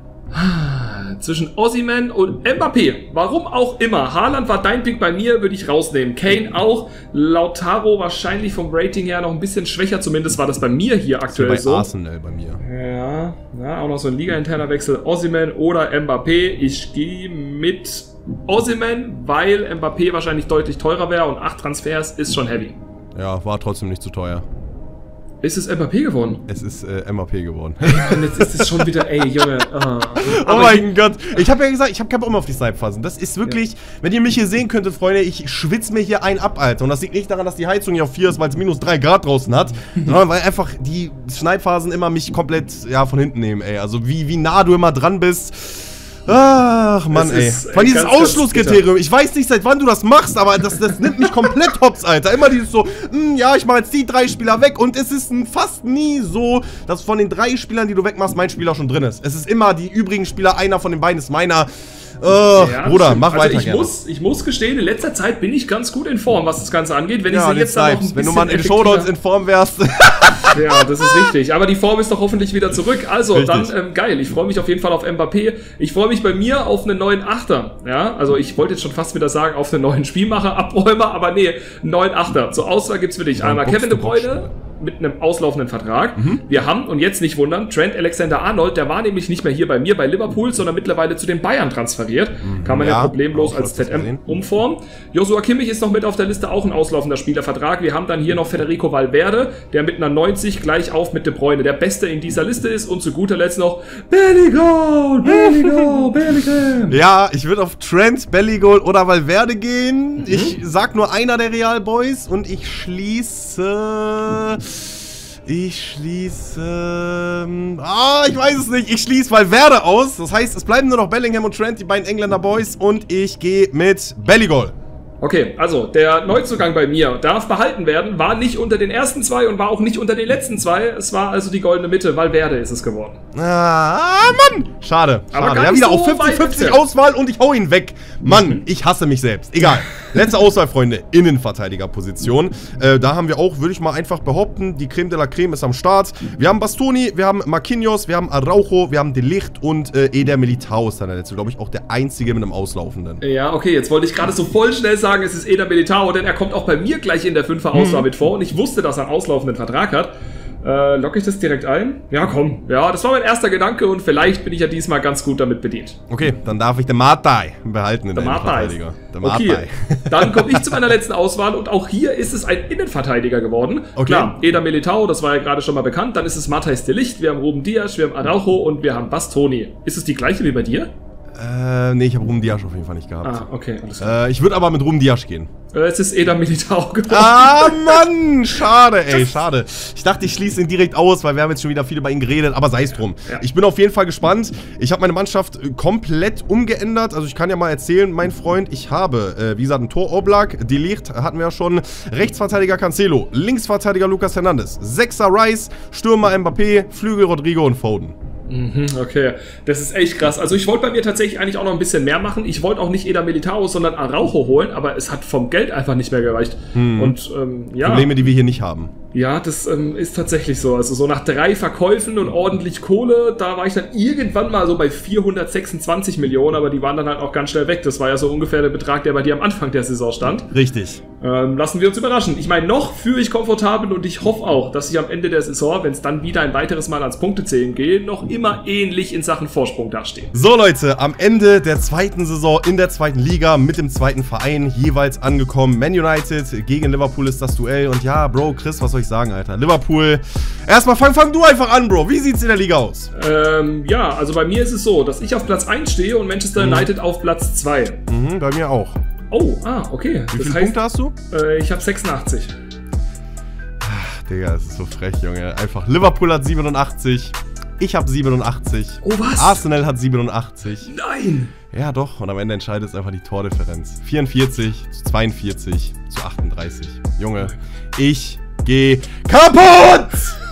zwischen Osimhen und Mbappé. Warum auch immer. Haaland war dein Pick, bei mir würde ich rausnehmen. Kane auch. Lautaro wahrscheinlich vom Rating her noch ein bisschen schwächer. Zumindest war das bei mir hier aktuell so. Bei Arsenal bei mir. Ja, auch noch so ein Liga-interner Wechsel. Osimhen oder Mbappé. Ich gehe mit Osimhen, weil Mbappé wahrscheinlich deutlich teurer wäre und 8 Transfers ist schon heavy. Ja, war trotzdem nicht zu teuer. Ist es Mbappé geworden? Es ist Mbappé geworden. Und jetzt ist es schon wieder, ey, Junge. Oh mein Gott. Ich habe ja gesagt, ich habe keinen Bock mehr auf die Snipe-Phasen. Das ist wirklich, wenn ihr mich hier sehen könntet, Freunde, ich schwitze mir hier einen ab, Alter. Und das liegt nicht daran, dass die Heizung hier auf 4 ist, weil es minus 3 Grad draußen hat, sondern weil einfach die Snipe-Phasen immer mich komplett, von hinten nehmen, ey. Also wie nah du immer dran bist. Ach, Mann, ey. Vor allem dieses Ausschlusskriterium. Ich weiß nicht, seit wann du das machst, aber das nimmt mich komplett hops, Alter. Immer dieses so, ja, ich mache jetzt die 3 Spieler weg. Und es ist fast nie so, dass von den 3 Spielern, die du wegmachst, mein Spieler schon drin ist. Es ist immer die übrigen Spieler, einer von den beiden ist meiner. Bruder, mach weiter. Ich muss gestehen, in letzter Zeit bin ich ganz gut in Form, was das Ganze angeht. Wenn ich sie jetzt dann noch ein bisschen wenn du mal in Showdowns in Form wärst. Ja, das ist richtig. Aber die Form ist doch hoffentlich wieder zurück. Also, dann, geil. Ich freue mich auf jeden Fall auf Mbappé. Ich freue mich bei mir auf einen neuen Achter. Ja, also ich wollte jetzt schon fast wieder sagen, auf einen neuen Spielmacher, Abräumer, aber nee, einen neuen Achter. Zur Auswahl gibt's für dich einmal Kevin De Bruyne mit einem auslaufenden Vertrag. Wir haben, und jetzt nicht wundern, Trent Alexander-Arnold, der war nämlich nicht mehr hier bei mir bei Liverpool, sondern mittlerweile zu den Bayern transferiert. Kann man ja problemlos als ZM umformen. Joshua Kimmich ist noch mit auf der Liste, auch ein auslaufender Spielervertrag. Wir haben dann hier noch Federico Valverde, der mit einer 90 gleich auf mit De Bruyne der Beste in dieser Liste ist. Und zu guter Letzt noch Bellingham. Ja, ich würde auf Trent, Bellingham oder Valverde gehen. Ich sag nur einer der Real Boys und ich schließe... ich weiß es nicht. Ich schließe Valverde aus. Das heißt, es bleiben nur noch Bellingham und Trent, die beiden Engländer Boys. Und ich gehe mit Bellingham. Okay, also der Neuzugang bei mir darf behalten werden, war nicht unter den ersten 2 und war auch nicht unter den letzten 2. Es war also die goldene Mitte. Valverde ist es geworden. Ah, Mann! Schade. Aber wir haben wieder auf 50-50 Auswahl und ich hau ihn weg. Mann, ich hasse mich selbst. Egal. Letzte Auswahl, Freunde. Innenverteidigerposition. Da haben wir auch, würde ich mal einfach behaupten, die Creme de la Creme ist am Start. Wir haben Bastoni, wir haben Marquinhos, wir haben Araujo, wir haben De Ligt und Eder Militao ist dann der letzte, glaube ich, auch der einzige mit einem auslaufenden. Ja, okay, jetzt wollte ich gerade so voll schnell sagen, es ist Eder Militao, denn er kommt auch bei mir gleich in der 5er Auswahl mit vor und ich wusste, dass er einen auslaufenden Vertrag hat. Locke ich das direkt ein? Ja, komm. Ja, das war mein erster Gedanke und vielleicht bin ich ja diesmal ganz gut damit bedient. Okay, dann darf ich den Matai behalten in der Innenverteidiger. Okay, dann komme ich zu meiner letzten Auswahl und auch hier ist es ein Innenverteidiger geworden. Okay. Klar, Eder Militao, das war ja gerade schon mal bekannt. Dann ist es Matthijs de Ligt, wir haben Ruben Dias, wir haben Araujo und wir haben Bastoni. Ist es die gleiche wie bei dir? Nee, ich habe Ruben Dias auf jeden Fall nicht gehabt. Ah, okay, alles klar. Ich würde aber mit Ruben Dias gehen. Es ist Eder Militao geworden. Ah, Mann! Schade, ey, schade. Ich dachte, ich schließe ihn direkt aus, weil wir haben jetzt schon wieder viel über ihn geredet, aber sei es drum. Ja. Ich bin auf jeden Fall gespannt. Ich habe meine Mannschaft komplett umgeändert. Also ich kann ja mal erzählen, mein Freund, ich habe, wie gesagt, ein Tor Oblak, De Ligt hatten wir ja schon, Rechtsverteidiger Cancelo, Linksverteidiger Lucas Hernandez, Sechser Rice, Stürmer Mbappé, Flügel Rodrigo und Foden. Okay, das ist echt krass. Also ich wollte bei mir tatsächlich eigentlich auch noch ein bisschen mehr machen. Ich wollte auch nicht Eder Militao, sondern Araujo holen, aber es hat vom Geld einfach nicht mehr gereicht. Und ja. Probleme, die wir hier nicht haben. Ja, das ist tatsächlich so. Also so nach 3 Verkäufen und ordentlich Kohle, da war ich dann irgendwann mal so bei 426 Millionen, aber die waren dann halt auch ganz schnell weg. Das war ja so ungefähr der Betrag, der bei dir am Anfang der Saison stand. Richtig. Lassen wir uns überraschen. Ich meine, noch führe ich komfortabel und ich hoffe auch, dass ich am Ende der Saison, wenn es dann wieder ein weiteres Mal ans Punktezählen geht, noch immer ähnlich in Sachen Vorsprung dastehe. So Leute, am Ende der zweiten Saison in der zweiten Liga mit dem zweiten Verein jeweils angekommen. Man United gegen Liverpool ist das Duell und ja, Bro, Chris, was soll ich sagen, Alter? Liverpool, erstmal fang du einfach an, Bro. Wie sieht's in der Liga aus? Ja, also bei mir ist es so, dass ich auf Platz 1 stehe und Manchester United auf Platz 2. Bei mir auch. Oh, okay. Wie viele Punkte hast du? Ich habe 86. Ach, Digga, das ist so frech, Junge. Einfach, Liverpool hat 87, ich habe 87. Oh, was? Arsenal hat 87. Nein! Ja, doch. Und am Ende entscheidet es einfach die Tordifferenz. 44 zu 42 zu 38. Junge, ich geh kaputt!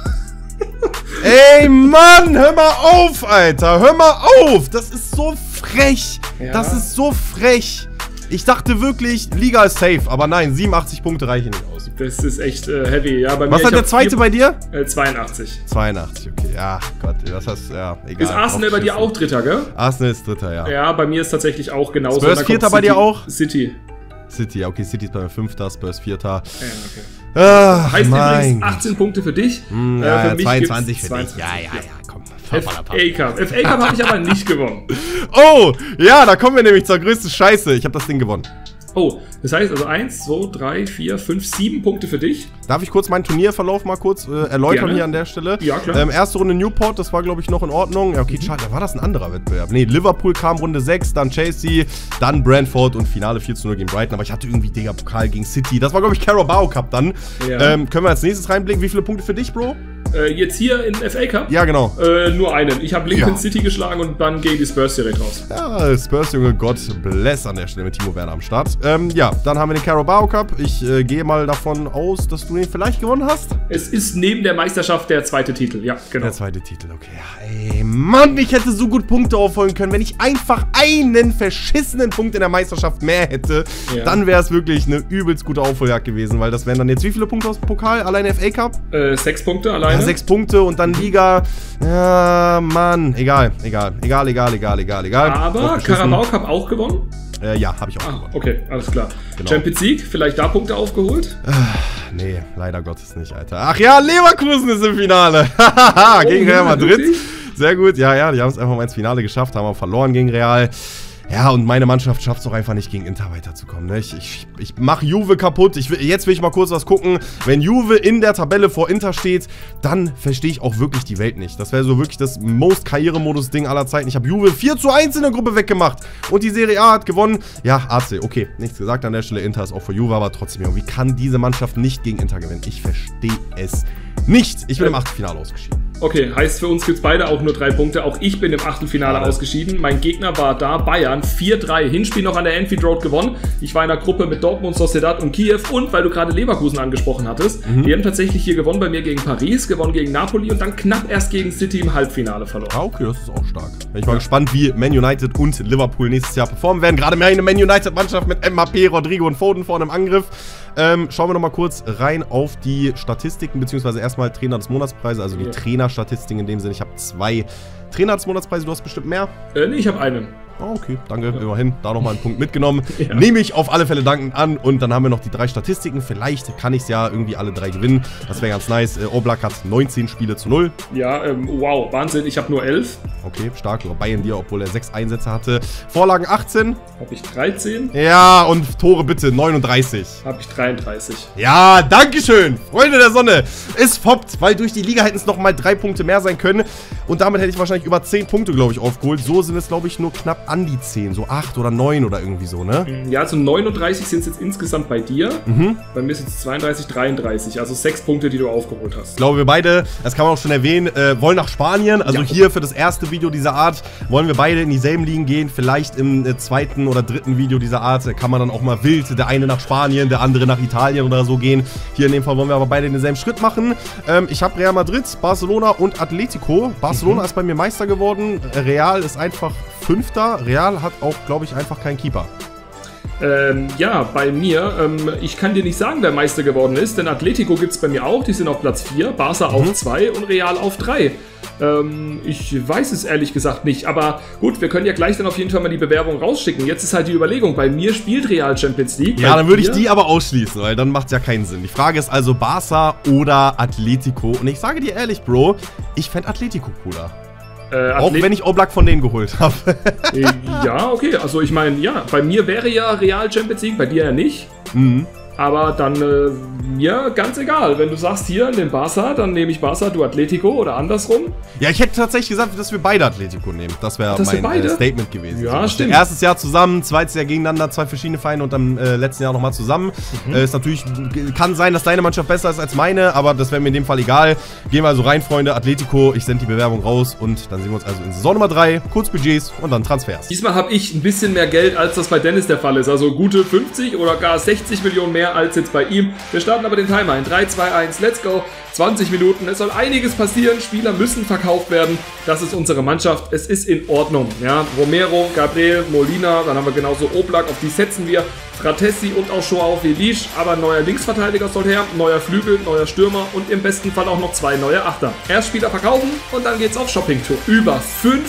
Ey, Mann, hör mal auf, Alter. Hör mal auf. Das ist so frech. Ja. Das ist so frech. Ich dachte wirklich, Liga ist safe. Aber nein, 87 Punkte reichen nicht aus. Das ist echt heavy. Ja, bei was mir, hat der zweite bei dir? 82. 82, okay. Ja, Gott, was hast du? Ja, egal. Ist Arsenal bei dir auch Dritter, gell? Arsenal ist Dritter, ja. Ja, bei mir ist tatsächlich auch genauso. Spurs Vierter bei dir auch? City. City, okay, City ist bei mir Fünfter, Spurs Vierter. Ja, okay. Ach, heißt übrigens 18 Punkte für dich. Ja, für mich 22 für 22. dich. Ja, komm. FA Cup habe ich aber nicht gewonnen. Oh, ja, da kommen wir nämlich zur größten Scheiße. Ich habe das Ding gewonnen. Oh, das heißt also 1, 2, 3, 4, 5, 7 Punkte für dich. Darf ich kurz meinen Turnierverlauf mal kurz erläutern hier an der Stelle? Ja, klar. Erste Runde Newport, das war, glaube ich, noch in Ordnung. Ja, okay, schade, da war das ein anderer Wettbewerb. Nee, Liverpool kam Runde 6, dann Chelsea, dann Brentford und Finale 4:0 gegen Brighton. Aber ich hatte irgendwie, Digga, Pokal gegen City. Das war, glaube ich, Carabao Cup dann. Ja. Können wir als nächstes reinblicken? Wie viele Punkte für dich, Bro? Jetzt hier in FA Cup? Ja, genau. Nur einen. Ich habe Lincoln City geschlagen und dann gegen die Spurs direkt raus. Ja, Spurs, Junge, Gott bless an der Stelle mit Timo Werner am Start. Ja, dann haben wir den Carabao Cup. Ich gehe mal davon aus, dass du den vielleicht gewonnen hast. Es ist neben der Meisterschaft der zweite Titel, ja, genau. Der zweite Titel, okay. Ja, ey, Mann, ich hätte so gut Punkte aufholen können. Wenn ich einfach einen verschissenen Punkt in der Meisterschaft mehr hätte, dann wäre es wirklich eine übelst gute Aufholjagd gewesen, weil das wären dann jetzt wie viele Punkte aus dem Pokal? Alleine FA Cup? 6 Punkte alleine. Ja, 6 Punkte und dann Liga. Ja, Mann. Egal. Aber Carabao Cup auch gewonnen? Ja, habe ich auch gewonnen. Okay, alles klar. Genau. Champions League, vielleicht da Punkte aufgeholt? Nee, leider Gottes nicht, Alter. Ach ja, Leverkusen ist im Finale. Gegen Real Madrid. Sehr gut, ja, die haben es einfach mal ins Finale geschafft, haben aber verloren gegen Real. Ja, und meine Mannschaft schafft es auch einfach nicht, gegen Inter weiterzukommen. Ne? Ich mache Juve kaputt. Jetzt will ich mal kurz was gucken. Wenn Juve in der Tabelle vor Inter steht, dann verstehe ich auch wirklich die Welt nicht. Das wäre so wirklich das Most-Karrieremodus-Ding aller Zeiten. Ich habe Juve 4:1 in der Gruppe weggemacht. Und die Serie A hat gewonnen. Ja, AC, okay, nichts gesagt an der Stelle. Inter ist auch für Juve, aber trotzdem, wie kann diese Mannschaft nicht gegen Inter gewinnen? Ich verstehe es nicht. Ich bin im Achtelfinale ausgeschieden. Okay, heißt für uns gibt es beide auch nur 3 Punkte. Auch ich bin im Achtelfinale ausgeschieden. Mein Gegner war da Bayern. 4:3. Hinspiel noch an der Anfield Road gewonnen. Ich war in einer Gruppe mit Dortmund, Sociedad und Kiew. Und weil du gerade Leverkusen angesprochen hattest, die haben tatsächlich hier gewonnen bei mir gegen Paris, gewonnen gegen Napoli und dann knapp erst gegen City im Halbfinale verloren. Ah, okay, das ist auch stark. Bin ich mal gespannt, wie Man United und Liverpool nächstes Jahr performen werden. Gerade mehr eine Man United-Mannschaft mit Mbappé, Rodrigo und Foden vorne im Angriff. Schauen wir nochmal kurz rein auf die Statistiken, beziehungsweise erstmal Trainer des Monatspreise, also die Trainerstatistiken in dem Sinne. Ich habe 2 Trainer des Monatspreise, du hast bestimmt mehr? Nee, ich habe einen. Oh, okay, danke, immerhin. Da nochmal einen Punkt mitgenommen. Nehme ich auf alle Fälle dankend an. Und dann haben wir noch die 3 Statistiken. Vielleicht kann ich es ja irgendwie alle 3 gewinnen. Das wäre ganz nice. Oblak hat 19 Spiele zu 0. Ja, wow, Wahnsinn. Ich habe nur 11. Okay, stark. Bei dir, obwohl er 6 Einsätze hatte. Vorlagen 18. Habe ich 13. Ja, und Tore bitte 39. Habe ich 33. Ja, dankeschön. Freunde der Sonne. Es foppt, weil durch die Liga hätten es nochmal 3 Punkte mehr sein können. und damit hätte ich wahrscheinlich über 10 Punkte, glaube ich, aufgeholt. So sind es, glaube ich, nur knapp an die 10, so 8 oder 9 oder irgendwie so, ne? Ja, also 39 sind es jetzt insgesamt bei dir. Bei mir sind es 32, 33, also 6 Punkte, die du aufgeholt hast. Ich glaube, wir beide, das kann man auch schon erwähnen, wollen nach Spanien. Also hier für das erste Video dieser Art wollen wir beide in dieselben Ligen gehen. Vielleicht im zweiten oder dritten Video dieser Art kann man dann auch mal wild, der eine nach Spanien, der andere nach Italien oder so gehen. Hier in dem Fall wollen wir aber beide denselben Schritt machen. Ich habe Real Madrid, Barcelona und Atletico. Barcelona ist bei mir Meister geworden. Real ist einfach Fünfter. Real hat auch, glaube ich, einfach keinen Keeper. Ja, bei mir, ich kann dir nicht sagen, wer Meister geworden ist, denn Atletico gibt es bei mir auch, die sind auf Platz 4, Barca auf 2 und Real auf 3. Ich weiß es ehrlich gesagt nicht, aber gut, wir können ja gleich dann auf jeden Fall mal die Bewerbung rausschicken. Jetzt ist halt die Überlegung, bei mir spielt Real Champions League. Ja, dann würde ich die aber ausschließen, weil dann macht es ja keinen Sinn. Die Frage ist also Barca oder Atletico. Und ich sage dir ehrlich, Bro, ich fände Atletico cooler. Auch wenn ich Oblak von denen geholt habe. Ja, okay, also ich meine, ja, bei mir wäre ja Real Champions League, bei dir ja nicht. Aber dann mir ganz egal. Wenn du sagst, hier, nimm Barca, dann nehme ich Barca, du Atletico oder andersrum. Ja, ich hätte tatsächlich gesagt, dass wir beide Atletico nehmen. Das wäre mein Statement gewesen. Ja, so, stimmt. Erstes Jahr zusammen, zweites Jahr gegeneinander, 2 verschiedene Vereine und dann letzten Jahr nochmal zusammen. Ist natürlich, kann sein, dass deine Mannschaft besser ist als meine, aber das wäre mir in dem Fall egal. Gehen wir also rein, Freunde. Atletico, ich sende die Bewerbung raus und dann sehen wir uns also in Saison Nummer 3, Kurzbudgets und dann Transfers. Diesmal habe ich ein bisschen mehr Geld, als das bei Dennis der Fall ist. Also gute 50 oder gar 60 Millionen mehr als jetzt bei ihm. Wir starten aber den Timer in 3, 2, 1, let's go. 20 Minuten, es soll einiges passieren, Spieler müssen verkauft werden. Das ist unsere Mannschaft, es ist in Ordnung. Ja, Romero, Gabriel, Molina, dann haben wir genauso Oblak, auf die setzen wir. Fratessi und auch Joao Felix, aber ein neuer Linksverteidiger soll her, neuer Flügel, neuer Stürmer und im besten Fall auch noch 2 neue Achter. Erst Spieler verkaufen und dann geht's auf Shopping-Tour. Über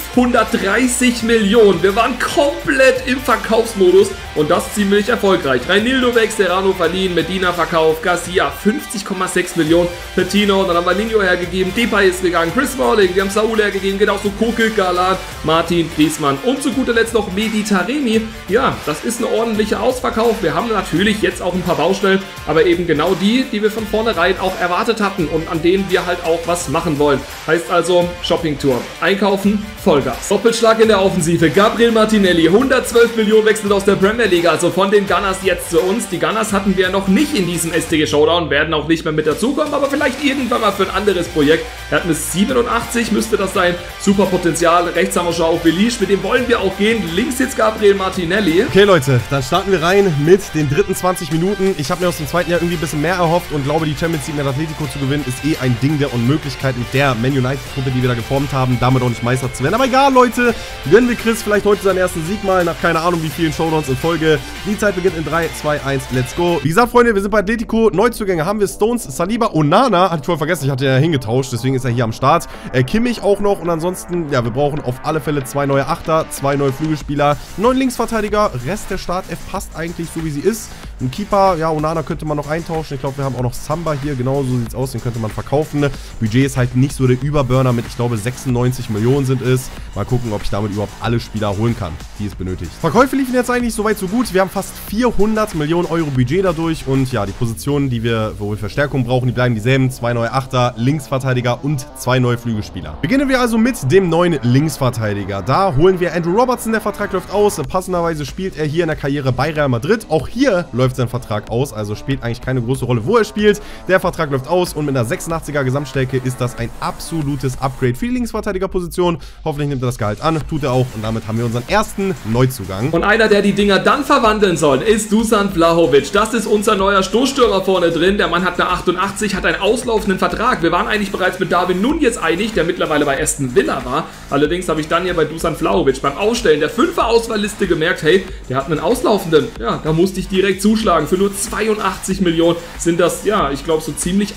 530 Millionen, wir waren komplett im Verkaufsmodus und das ziemlich erfolgreich. Reinildo weg, Serrano verliehen, Medina verkauft, Garcia 50,6 Millionen, Petino, dann haben wir Nino hergegeben, Depay ist gegangen, Chris Smalling, wir haben Saúl hergegeben, genauso Koke, Galan, Martin, Griezmann und zu guter Letzt noch Meditaremi. Ja, das ist eine ordentliche Ausverkauf. Wir haben natürlich jetzt auch ein paar Baustellen, aber eben genau die wir von vornherein auch erwartet hatten und an denen wir halt auch was machen wollen. Heißt also Shopping-Tour. Einkaufen, Vollgas. Doppelschlag in der Offensive. Gabriel Martinelli, 112 Millionen wechselt aus der Premier League, also von den Gunners jetzt zu uns. Die Gunners hatten wir noch nicht in diesem STG Showdown, werden auch nicht mehr mit dazukommen, aber vielleicht irgendwann mal für ein anderes Projekt. Er hat eine 87, müsste das sein. Super Potenzial. Rechts haben wir Joao Felix, mit dem wollen wir auch gehen. Links jetzt Gabriel Martinelli. Okay, Leute, dann starten wir rein mit den dritten 20 Minuten. Ich habe mir aus dem zweiten Jahr irgendwie ein bisschen mehr erhofft und glaube, die Champions League mit Atletico zu gewinnen, ist eh ein Ding der Unmöglichkeit mit der Man United-Truppe, die wir da geformt haben, damit auch nicht Meister zu werden. Aber egal, Leute, gönnen wir Chris vielleicht heute seinen ersten Sieg mal, nach keine Ahnung wie vielen Showdowns in Folge. Die Zeit beginnt in 3, 2, 1, let's go. Wie gesagt, Freunde, wir sind bei Atletico. Neuzugänge haben wir Stones, Saliba, Onana, hatte ich voll vergessen, ich hatte ja hingetauscht, deswegen ist er hier am Start. Kimmich auch noch und ansonsten, ja, wir brauchen auf alle Fälle 2 neue Achter, 2 neue Flügelspieler, 9 Linksverteidiger, Rest der Startelf passt eigentlich so wie sie ist. Ein Keeper, ja, Onana könnte man noch eintauschen. Ich glaube, wir haben auch noch Samba hier, genau so sieht es aus, den könnte man verkaufen. Budget ist halt nicht so der Überburner mit, ich glaube, 96 Millionen sind es. Mal gucken, ob ich damit überhaupt alle Spieler holen kann, die es benötigt. Verkäufe liefen jetzt eigentlich soweit so gut. Wir haben fast 400 Millionen Euro Budget dadurch und ja, die Positionen, wo wir Verstärkung brauchen, die bleiben dieselben. 2 neue Achter, Linksverteidiger und 2 neue Flügelspieler. Beginnen wir also mit dem neuen Linksverteidiger. Da holen wir Andrew Robertson, der Vertrag läuft aus. Passenderweise spielt er hier in der Karriere bei Real Madrid. Auch hier läuft sein Vertrag aus, also spielt eigentlich keine große Rolle, wo er spielt. Der Vertrag läuft aus und mit einer 86er Gesamtstärke ist das ein absolutes Upgrade für die Linksverteidigerposition. Hoffentlich nimmt er das Gehalt an, tut er auch und damit haben wir unseren ersten Neuzugang. Und einer, der die Dinger dann verwandeln soll, ist Dusan Vlahovic. Das ist unser neuer Stoßstürmer vorne drin. Der Mann hat eine 88, hat einen auslaufenden Vertrag. Wir waren eigentlich bereits mit Darwin Núñez einig, der mittlerweile bei Aston Villa war. Allerdings habe ich dann hier bei Dusan Vlahovic beim Ausstellen der 5er-Auswahlliste gemerkt, hey, der hat einen auslaufenden. Ja, da musste ich direkt zuschlagen. Für nur 82 Millionen sind das, ja, ich glaube so ziemlich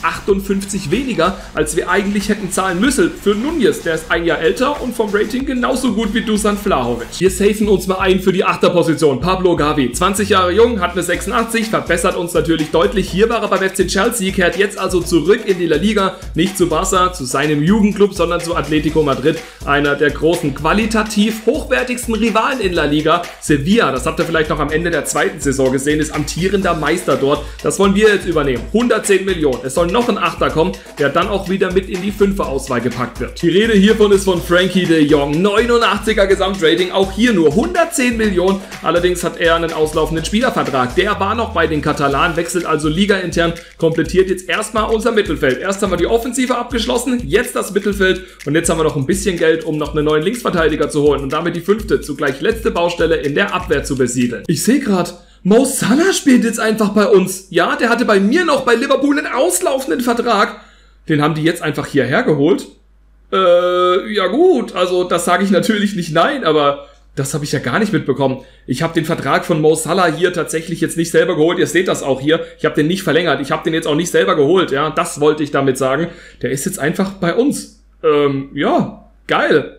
58 weniger, als wir eigentlich hätten zahlen müssen für Núñez. Der ist ein Jahr älter und vom Rating genauso gut wie Dusan Vlahovic. Wir safen uns mal ein für die Achterposition. Pablo Gavi, 20 Jahre jung, hat eine 86, verbessert uns natürlich deutlich. Hier war er beim FC Chelsea, kehrt jetzt also zurück in die La Liga, nicht zu Barca, zu seinem Jugendclub, sondern zu Atletico Madrid, einer der großen, qualitativ hochwertigsten Rivalen in La Liga. Sevilla, das habt ihr vielleicht noch am Ende der zweiten Saison gesehen, ist amtierender Meister dort. Das wollen wir jetzt übernehmen. 110 Millionen. Es soll noch ein Achter kommen, der dann auch wieder mit in die 5er-Auswahl gepackt wird. Die Rede hiervon ist von Frankie de Jong. 89er Gesamtrating, auch hier nur 110 Millionen. Allerdings hat er einen auslaufenden Spielervertrag. Der war noch bei den Katalanen, wechselt also ligaintern, komplettiert jetzt erstmal unser Mittelfeld. Erst haben wir die Offensive abgeschlossen, jetzt das Mittelfeld und jetzt haben wir noch ein bisschen Geld, um noch einen neuen Linksverteidiger zu holen und damit die 5. zugleich letzte Baustelle in der Abwehr zu besiedeln. Ich sehe gerade, Mo Salah spielt jetzt einfach bei uns. Ja, der hatte bei mir noch bei Liverpool einen auslaufenden Vertrag. Den haben die jetzt einfach hierher geholt. Ja gut, also das sage ich natürlich nicht nein, aber das habe ich ja gar nicht mitbekommen. Ich habe den Vertrag von Mo Salah hier tatsächlich jetzt nicht selber geholt. Ihr seht das auch hier. Ich habe den nicht verlängert. Ich habe den jetzt auch nicht selber geholt. Ja, das wollte ich damit sagen. Der ist jetzt einfach bei uns. Ja, geil.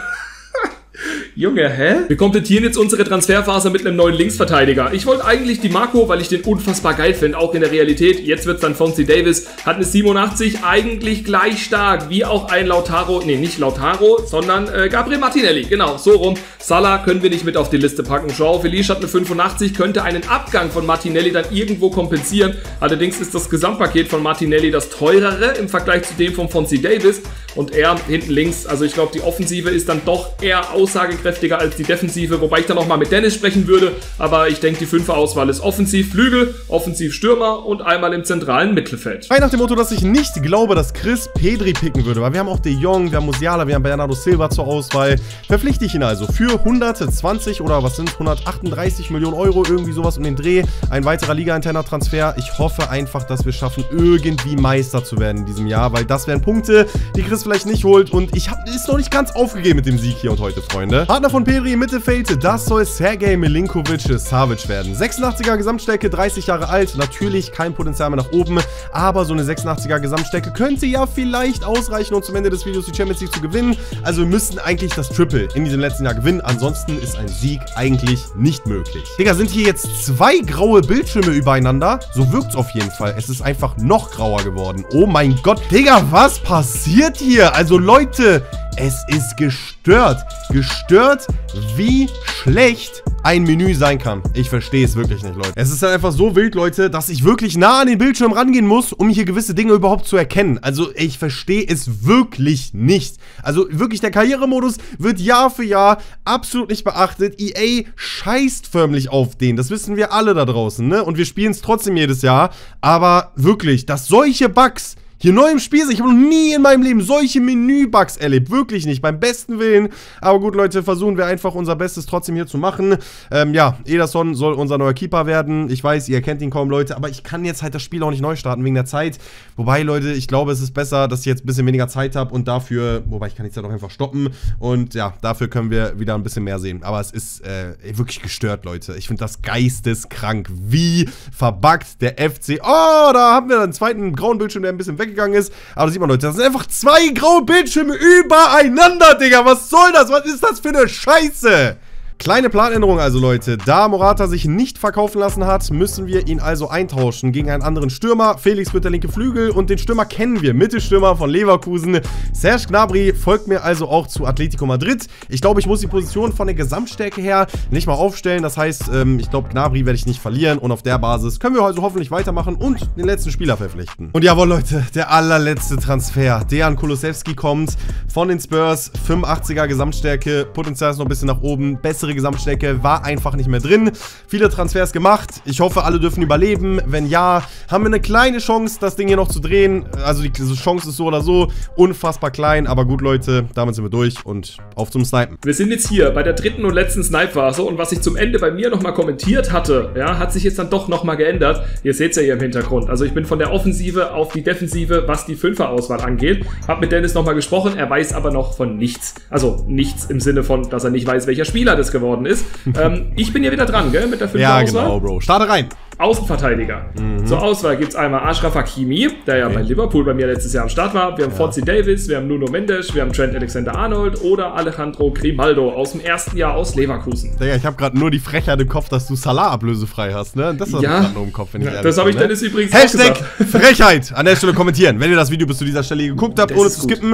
Junge, hä? Wir komplettieren jetzt unsere Transferphase mit einem neuen Linksverteidiger. Ich wollte eigentlich Di Marco, weil ich den unfassbar geil finde, auch in der Realität. Jetzt wird es dann Fonzie Davies, hat eine 87, eigentlich gleich stark wie auch ein Lautaro, nee, nicht Lautaro, sondern Gabriel Martinelli, genau, so rum. Salah können wir nicht mit auf die Liste packen. Joao Felix hat eine 85, könnte einen Abgang von Martinelli dann irgendwo kompensieren. Allerdings ist das Gesamtpaket von Martinelli das teurere im Vergleich zu dem von Fonzie Davies und er hinten links, also ich glaube, die Offensive ist dann doch eher aussagekräftiger als die Defensive, wobei ich dann nochmal mit Dennis sprechen würde, aber ich denke, die 5er-Auswahl ist offensiv Flügel, offensiv Stürmer und einmal im zentralen Mittelfeld. Frei nach dem Motto, dass ich nicht glaube, dass Chris Pedri picken würde, weil wir haben auch De Jong, wir haben Musiala, wir haben Bernardo Silva zur Auswahl. Verpflichte ich ihn also für 120 oder was sind 138 Millionen Euro, irgendwie sowas um den Dreh. Ein weiterer liga-interner Transfer. Ich hoffe einfach, dass wir schaffen, irgendwie Meister zu werden in diesem Jahr, weil das wären Punkte, die Chris vielleicht nicht holt und ist noch nicht ganz aufgegeben mit dem Sieg hier und heute, Freunde. Partner von Pedri im Mittelfeld, das soll Sergej Milinkovic-Savic werden. 86er Gesamtstärke, 30 Jahre alt, natürlich kein Potenzial mehr nach oben, aber so eine 86er Gesamtstärke könnte ja vielleicht ausreichen, um zum Ende des Videos die Champions League zu gewinnen. Also wir müssten eigentlich das Triple in diesem letzten Jahr gewinnen, ansonsten ist ein Sieg eigentlich nicht möglich. Digga, sind hier jetzt 2 graue Bildschirme übereinander? So wirkt es auf jeden Fall. Es ist einfach noch grauer geworden. Oh mein Gott. Digga, was passiert hier? Also Leute, es ist gestört. Gestört, wie schlecht ein Menü sein kann. Ich verstehe es wirklich nicht, Leute. Es ist halt einfach so wild, Leute, dass ich wirklich nah an den Bildschirm rangehen muss, um hier gewisse Dinge überhaupt zu erkennen. Also ich verstehe es wirklich nicht. Also wirklich, der Karrieremodus wird Jahr für Jahr absolut nicht beachtet. EA scheißt förmlich auf den. Das wissen wir alle da draußen, ne? Und wir spielen es trotzdem jedes Jahr. Aber wirklich, dass solche Bugs hier neu im Spiel sind. Ich habe noch nie in meinem Leben solche Menü-Bugs erlebt. Wirklich nicht. Beim besten Willen. Aber gut, Leute, versuchen wir einfach unser Bestes trotzdem hier zu machen. Ja, Ederson soll unser neuer Keeper werden. Ich weiß, ihr kennt ihn kaum, Leute. Aber ich kann jetzt halt das Spiel auch nicht neu starten wegen der Zeit. Wobei, Leute, ich glaube, es ist besser, dass ich jetzt ein bisschen weniger Zeit habe. Und dafür, wobei ich kann die Zeit auch einfach stoppen. Und ja, dafür können wir wieder ein bisschen mehr sehen. Aber es ist wirklich gestört, Leute. Ich finde das geisteskrank. Wie verbuggt der FC. Oh, da haben wir einen zweiten grauen Bildschirm, der ein bisschen weggegangen ist. Aber da sieht man, Leute, das sind einfach 2 graue Bildschirme übereinander, Digga. Was soll das? Was ist das für eine Scheiße? Kleine Planänderung also, Leute. Da Morata sich nicht verkaufen lassen hat, müssen wir ihn also eintauschen gegen einen anderen Stürmer. Felix wird der linke Flügel und den Stürmer kennen wir. Mittelstürmer von Leverkusen. Serge Gnabry folgt mir also auch zu Atletico Madrid. Ich glaube, ich muss die Position von der Gesamtstärke her nicht mal aufstellen. Das heißt, ich glaube, Gnabry werde ich nicht verlieren und auf der Basis können wir also hoffentlich weitermachen und den letzten Spieler verpflichten. Und jawohl, Leute, der allerletzte Transfer. Dejan Kulusevski kommt von den Spurs. 85er Gesamtstärke. Potenzial ist noch ein bisschen nach oben. Bessere Gesamtstärke war einfach nicht mehr drin. Viele Transfers gemacht. Ich hoffe, alle dürfen überleben. Wenn ja, haben wir eine kleine Chance, das Ding hier noch zu drehen. Also die Chance ist so oder so unfassbar klein. Aber gut, Leute, damit sind wir durch und auf zum Snipen. Wir sind jetzt hier bei der dritten und letzten Snipe-Phase und was ich zum Ende bei mir nochmal kommentiert hatte, ja, hat sich jetzt dann doch nochmal geändert. Ihr seht es ja hier im Hintergrund. Also ich bin von der Offensive auf die Defensive, was die 5er-Auswahl angeht. Hab mit Dennis nochmal gesprochen. Er weiß aber noch von nichts. Also nichts im Sinne von, dass er nicht weiß, welcher Spieler das geworden ist. Ich bin hier wieder dran, gell, mit der 5er-Auswahl. Ja, genau, Bro. Starte rein. Außenverteidiger. Zur Auswahl gibt es einmal Achraf Hakimi, der ja bei Liverpool bei mir letztes Jahr am Start war. Wir haben Fonzie Davies, wir haben Nuno Mendes, wir haben Trent Alexander-Arnold oder Alejandro Grimaldo aus dem ersten Jahr aus Leverkusen. Digga, ich habe gerade nur die Frechheit im Kopf, dass du Salah ablösefrei hast, ne? Das ist gerade nur im Kopf, wenn ich ehrlich bin. Das habe ich Dennis übrigens auch gesagt. Frechheit! An der Stelle kommentieren, wenn ihr das Video bis zu dieser Stelle geguckt habt, ohne zu skippen.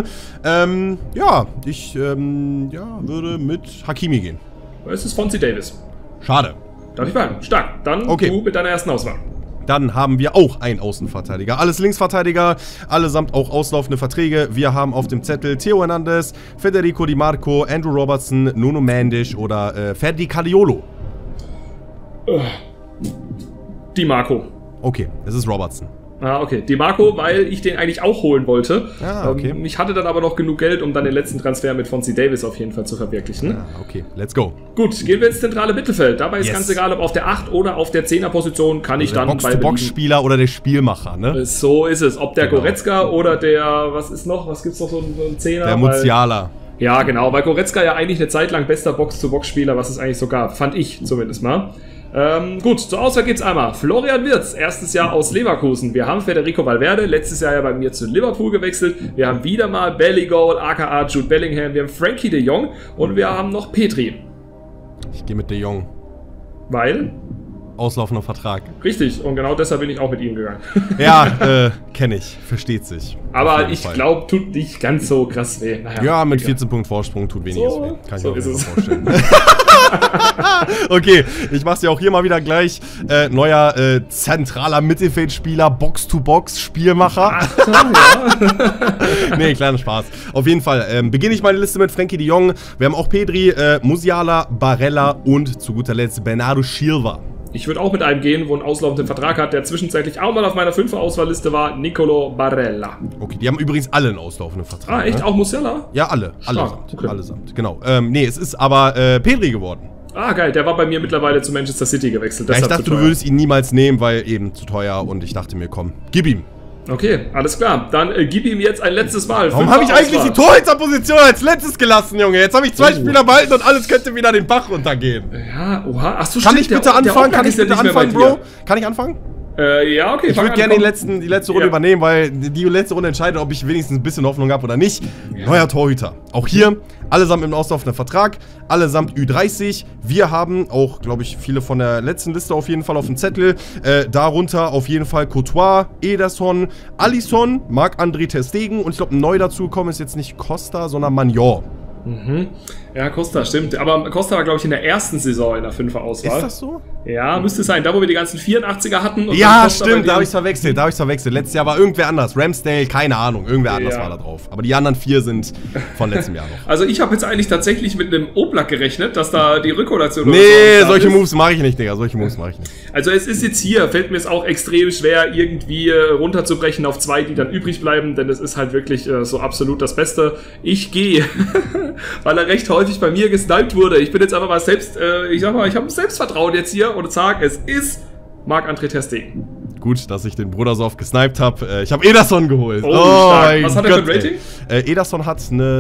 Ja, ich würde mit Hakimi gehen. Es ist Fonzie Davies. Schade. darf ich behalten. Stark. Dann du mit deiner ersten Auswahl. Dann haben wir auch einen Außenverteidiger. Alles Linksverteidiger, allesamt auch auslaufende Verträge. Wir haben auf dem Zettel Theo Hernandez, Federico Di Marco, Andrew Robertson, Nuno Mendes oder Ferdi Caliolo. Di Marco. Okay, es ist Robertson. Ah, okay. Di Marco, weil ich den eigentlich auch holen wollte. Ah, okay. Ich hatte dann aber noch genug Geld, um dann den letzten Transfer mit Fonzie Davis auf jeden Fall zu verwirklichen. Ah, okay, let's go. Gut, gehen wir ins zentrale Mittelfeld. Dabei ist ganz egal, ob auf der 8 oder auf der 10er-Position, kann ich dann bei Box-to-Box-Spieler oder der Spielmacher, ne? So ist es. Ob der Goretzka oder der, was ist noch? Was gibt's noch so ein 10er? Der Musiala. Ja, genau, weil Goretzka ja eigentlich eine Zeit lang bester Box-to-Box-Spieler, was es eigentlich so gab. Fand ich zumindest mal. Gut, zur Auswahl geht's einmal. Florian Wirtz, erstes Jahr aus Leverkusen. Wir haben Federico Valverde, letztes Jahr ja bei mir zu Liverpool gewechselt. Wir haben wieder mal Bellingham, aka Jude Bellingham. Wir haben Frankie de Jong und wir haben noch Petri. Ich gehe mit de Jong. Weil? Auslaufender Vertrag. Richtig, und genau deshalb bin ich auch mit ihm gegangen. Ja, kenne ich. Versteht sich. Aber ich glaube, tut nicht ganz so krass weh. Naja, ja, mit 14 Punkten Vorsprung tut weniges weh. Kann ich mir vorstellen. Okay, ich mach's ja auch hier mal wieder gleich. Neuer zentraler Mittelfeldspieler, Box-to-Box, Spielmacher. Nee, kleiner Spaß. Auf jeden Fall beginne ich meine Liste mit Frankie de Jong. Wir haben auch Pedri, Musiala, Barella und zu guter Letzt Bernardo Silva. Ich würde auch mit einem gehen, wo ein auslaufenden Vertrag hat, der zwischenzeitlich auch mal auf meiner 5er-Auswahlliste war, Nicolo Barella. Okay, die haben übrigens alle einen auslaufenden Vertrag. Ah, echt? Ne? Auch Musiala? Ja, alle. Allesamt. Okay. Allesamt, genau. Nee, es ist aber Pedri geworden. Ah, geil. Der war bei mir mittlerweile zu Manchester City gewechselt. Ja, ich dachte, du würdest ihn niemals nehmen, weil eben zu teuer und ich dachte mir, komm, gib ihm. Okay, alles klar. Dann gib ihm jetzt ein letztes Mal. Warum habe ich eigentlich die Torhüterposition als letztes gelassen, Junge? Jetzt habe ich 2 Spieler behalten und alles könnte wieder den Bach runtergehen. Ja, oha. Achso, kann ich bitte anfangen? Kann ich bitte anfangen, Bro? Kann ich anfangen? Ja, okay. Ich würde gerne die letzte Runde übernehmen, weil die letzte Runde entscheidet, ob ich wenigstens ein bisschen Hoffnung habe oder nicht. Ja. Neuer Torhüter. Auch hier, allesamt im auslaufenden Vertrag, allesamt Ü30. Wir haben auch, glaube ich, viele von der letzten Liste auf jeden Fall auf dem Zettel. Darunter auf jeden Fall Courtois, Ederson, Alisson, Marc-André ter Stegen und ich glaube, neu dazugekommen ist jetzt nicht Costa, sondern Magnon. Mhm. Ja, Costa, stimmt. Aber Costa war, glaube ich, in der ersten Saison in der 5er-Auswahl. Ist das so? Ja, müsste sein. Da, wo wir die ganzen 84er hatten. Und ja, stimmt. Da habe ich es verwechselt. Letztes Jahr war irgendwer anders. Ramsdale, keine Ahnung. Irgendwer anders war da drauf. Aber die anderen 4 sind von letztem Jahr noch. Also ich habe jetzt eigentlich tatsächlich mit einem Oblak gerechnet, dass da die Rückrotation Nee, solche Moves mache ich nicht, Digga. Solche Moves mache ich nicht. Also es ist jetzt hier, fällt mir es auch extrem schwer, irgendwie runterzubrechen auf 2, die dann übrig bleiben. Denn es ist halt wirklich so absolut das Beste. Ich gehe, weil er recht häufig bei mir gesniped wurde. Ich bin jetzt aber mal selbst, ich sag mal, ich habe Selbstvertrauen jetzt hier und sage, es ist Marc-André ter Stegen. Gut, dass ich den Bruder so oft gesniped habe. Ich habe Ederson geholt. Oh, stark. Was hat er für ein Rating? Ederson hat eine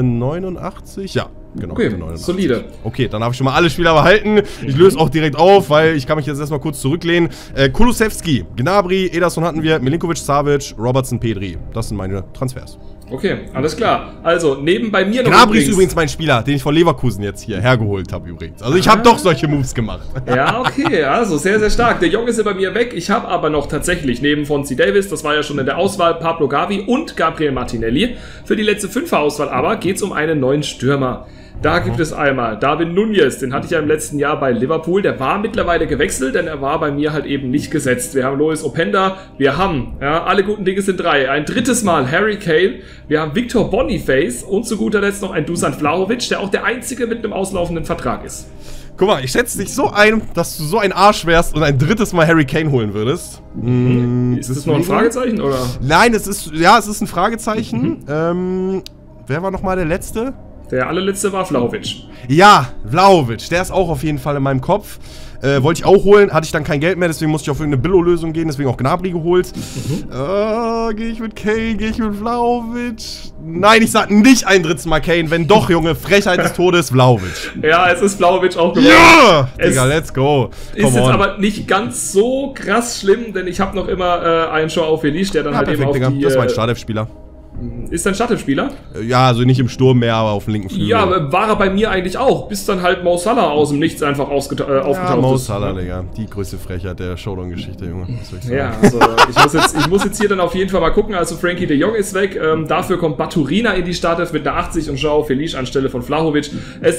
89. Ja, genau. Okay, solide. Okay, dann habe ich schon mal alle Spieler behalten. Ich löse auch direkt auf, weil ich kann mich jetzt erstmal kurz zurücklehnen. Kulusevski, Gnabry, Ederson hatten wir, Milinkovic, Savic, Robertson, Pedri. Das sind meine Transfers. Okay, alles klar. Also, neben bei mir noch Gnabry ist übrigens mein Spieler, den ich von Leverkusen jetzt hier hergeholt habe übrigens. Also ich habe doch solche Moves gemacht. Ja, okay, also sehr, sehr stark. Der Jong ist ja bei mir weg. Ich habe aber noch tatsächlich neben Fonzie Davis, das war ja schon in der Auswahl, Pablo Gavi und Gabriel Martinelli. Für die letzte 5er-Auswahl aber geht es um einen neuen Stürmer. Da gibt es einmal David Núñez, den hatte ich ja im letzten Jahr bei Liverpool, der war mittlerweile gewechselt, denn er war bei mir halt eben nicht gesetzt. Wir haben Lois Openda, wir haben, ja, alle guten Dinge sind 3, ein drittes Mal Harry Kane, wir haben Victor Boniface und zu guter Letzt noch ein Dusan Vlahovic, der auch der einzige mit einem auslaufenden Vertrag ist. Guck mal, ich schätze dich so ein, dass du so ein Arsch wärst und ein drittes Mal Harry Kane holen würdest. Ist das noch ein Fragezeichen, oder? Nein, es ist ein Fragezeichen. Wer war nochmal der Letzte? Der allerletzte war Vlahovic. Ja, Vlahovic, der ist auch auf jeden Fall in meinem Kopf. Wollte ich auch holen, hatte ich dann kein Geld mehr, deswegen musste ich auf irgendeine Billo-Lösung gehen, deswegen auch Gnabry geholt. Gehe ich mit Kane, gehe ich mit Vlahovic? Nein, ich sag nicht ein drittes Mal Kane, wenn doch, Junge, Frechheit des Todes, Vlahovic. Ja, es ist Vlahovic auch geworden. Ja! Digga, let's go. Ist jetzt aber nicht ganz so krass schlimm, denn ich habe noch immer einen Show auf Felice, der dann halt perfekt, eben auf Digga. die... Das ist mein Startelf-Spieler. Ist er ein Startelf-Spieler? Ja, also nicht im Sturm mehr, aber auf dem linken Flügel. Ja, war er bei mir eigentlich auch, bis dann halt Mo Salah aus dem Nichts einfach aufgetaucht ja, Mo ist. Salah, Digga. Die größte Frechheit der Showdown-Geschichte, Junge. Was soll ich sagen? Ja, also ich muss jetzt hier dann auf jeden Fall mal gucken. Also Frankie de Jong ist weg. Dafür kommt Baturina in die Startelf mit einer 80 und João Feliz anstelle von Vlahovic.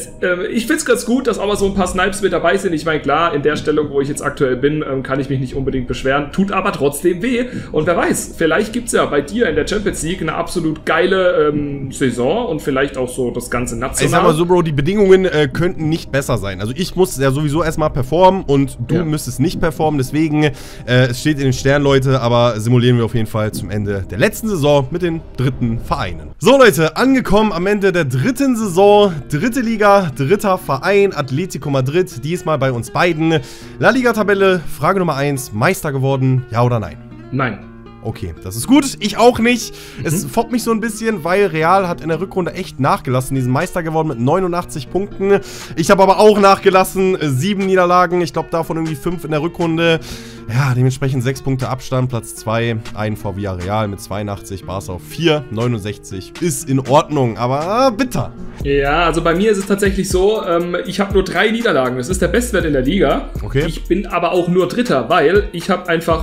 Ich find's ganz gut, dass aber so ein paar Snipes mit dabei sind. Ich meine, klar, in der Stellung, wo ich jetzt aktuell bin, kann ich mich nicht unbedingt beschweren. Tut aber trotzdem weh. Und wer weiß, vielleicht gibt's ja bei dir in der Champions League eine absolut geile Saison und vielleicht auch so das ganze national. Ich sag mal so, Bro, die Bedingungen könnten nicht besser sein. Also ich muss ja sowieso erstmal performen und du müsstest nicht performen. Deswegen, es steht in den Sternen, Leute, aber simulieren wir auf jeden Fall zum Ende der letzten Saison mit den dritten Vereinen. So, Leute, angekommen am Ende der dritten Saison. Dritte Liga, dritter Verein, Atletico Madrid. Diesmal bei uns beiden. La Liga-Tabelle, Frage Nummer 1. Meister geworden, ja oder nein? Nein. Okay, das ist gut. Ich auch nicht. Es foppt mich so ein bisschen, weil Real hat in der Rückrunde echt nachgelassen. Die sind Meister geworden mit 89 Punkten. Ich habe aber auch nachgelassen. 7 Niederlagen. Ich glaube, davon irgendwie 5 in der Rückrunde. Ja, dementsprechend 6 Punkte Abstand. Platz 2. Einen vor Villarreal mit 82. Barca auf 4. 69. Ist in Ordnung, aber bitter. Ja, also bei mir ist es tatsächlich so, ich habe nur 3 Niederlagen. Das ist der Bestwert in der Liga. Okay. Ich bin aber auch nur Dritter, weil ich habe einfach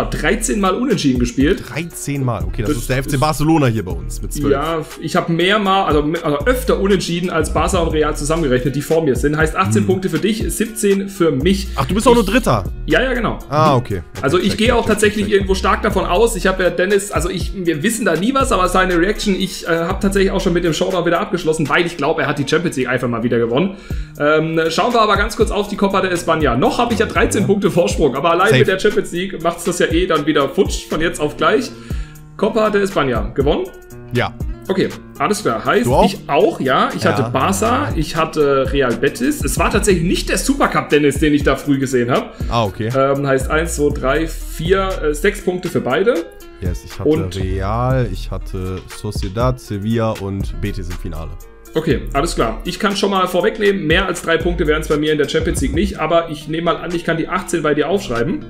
13 Mal unentschieden gespielt. 13 Mal. Okay, das ist der FC Barcelona hier bei uns mit 12. Ja, ich habe also öfter unentschieden als Barca und Real zusammengerechnet, die vor mir sind. Heißt 18 Punkte für dich, 17 für mich. Ach, du bist auch nur Dritter? Ja, genau. Ah, okay. Also ich gehe auch tatsächlich irgendwo stark davon aus. Ich habe ja Dennis, wir wissen da nie was, aber seine Reaction, ich habe tatsächlich auch schon mit dem Showdown wieder abgeschlossen, weil ich glaube, er hat die Champions League einfach mal wieder gewonnen. Schauen wir aber ganz kurz auf die Copa de España. Noch habe ich ja 13 Punkte Vorsprung, aber allein mit der Champions League macht es das ja dann wieder futsch, von jetzt auf gleich. Copa de España, gewonnen? Ja. Okay, alles klar. Heißt, ich auch, ja. Ich hatte Barca, ich hatte Real Betis. Es war tatsächlich nicht der Supercup, Dennis, den ich da früh gesehen habe. Ah, okay. Heißt 1, 2, 3, 4, 6 Punkte für beide. Yes, ich hatte Real, ich hatte Sociedad, Sevilla und Betis im Finale. Okay, alles klar. Ich kann schon mal vorwegnehmen, mehr als 3 Punkte wären es bei mir in der Champions League nicht, aber ich nehme mal an, ich kann die 18 bei dir aufschreiben.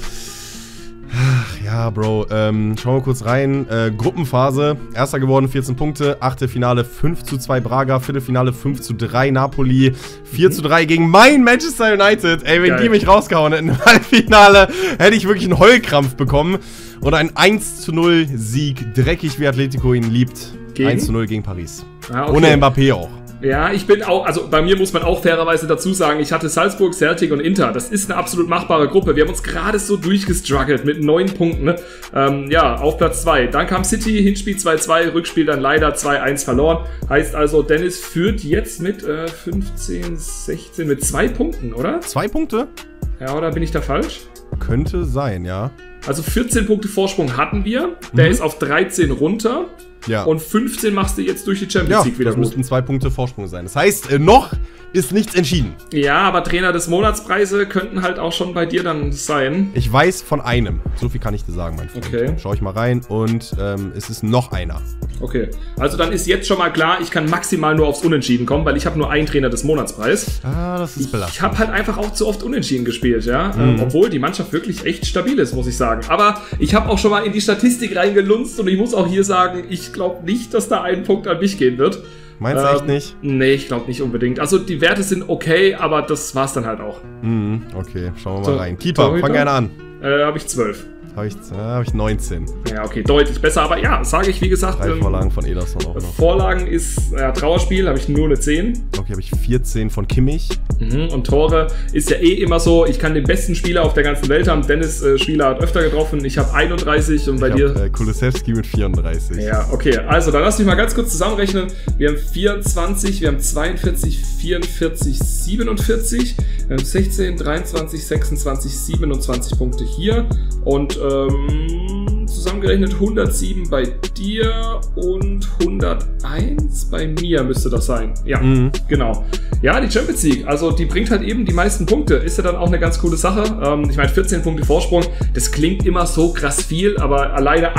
Ja, Bro, schauen wir kurz rein. Gruppenphase, erster geworden, 14 Punkte, Achtelfinale 5:2 Braga, Viertelfinale 5:3 Napoli, 4:3 gegen mein Manchester United. Ey, wenn die mich rausgehauen hätten im Halbfinale, hätte ich wirklich einen Heulkrampf bekommen. Und ein 1:0 Sieg, dreckig wie Atletico ihn liebt. 1:0 gegen Paris. Ah, okay. Ohne Mbappé auch. Ja, ich bin auch, also bei mir muss man auch fairerweise dazu sagen, ich hatte Salzburg, Celtic und Inter. Das ist eine absolut machbare Gruppe. Wir haben uns gerade so durchgestruggelt mit 9 Punkten. Ne? Auf Platz 2. Dann kam City, Hinspiel 2:2, Rückspiel dann leider 2:1 verloren. Heißt also, Dennis führt jetzt mit 15, 16, mit 2 Punkten, oder? 2 Punkte? Ja, oder bin ich da falsch? Könnte sein, ja. Also 14 Punkte Vorsprung hatten wir. Der ist auf 13 runter. Ja. Und 15 machst du jetzt durch die Champions League wieder gut. Das müssten 2 Punkte Vorsprung sein. Das heißt, noch ist nichts entschieden. Ja, aber Trainer des Monatspreise könnten halt auch schon bei dir dann sein. Ich weiß von einem. So viel kann ich dir sagen, mein Freund. Okay. Schau ich mal rein und es ist noch einer. Okay. Also dann ist jetzt schon mal klar, ich kann maximal nur aufs Unentschieden kommen, weil ich habe nur einen Trainer des Monatspreis. Ah, das ist belastend. Ich habe halt einfach auch zu oft Unentschieden gespielt, ja. Obwohl die Mannschaft wirklich echt stabil ist, muss ich sagen. Aber ich habe auch schon mal in die Statistik reingelunzt und ich muss auch hier sagen, ich glaube nicht, dass da ein Punkt an mich gehen wird. Meinst du echt nicht? Nee, ich glaube nicht unbedingt. Also die Werte sind okay, aber das war's dann halt auch. Okay, schauen wir mal rein. Keeper, fang gerne an. Habe ich 12. Habe ich 19. Ja, okay, deutlich besser. Aber ja, sage ich, wie gesagt. 3 Vorlagen von Ederson auch noch. Vorlagen ist, Trauerspiel, habe ich nur eine 10. Okay, habe ich 14 von Kimmich. Und Tore ist ja eh immer so, ich kann den besten Spieler auf der ganzen Welt haben. Dennis Spieler hat öfter getroffen. Ich habe 31 und bei dir... Kulusewski mit 34. Ja, okay. Also, dann lass mich mal ganz kurz zusammenrechnen. Wir haben 24, wir haben 42, 44, 47. Wir haben 16, 23, 26, 27 Punkte hier. Und zusammengerechnet 107 bei dir und 101 bei mir müsste das sein. Ja, genau. Ja, die Champions League, also die bringt halt eben die meisten Punkte. Ist ja dann auch eine ganz coole Sache. Ich meine, 14 Punkte Vorsprung, das klingt immer so krass viel, aber alleine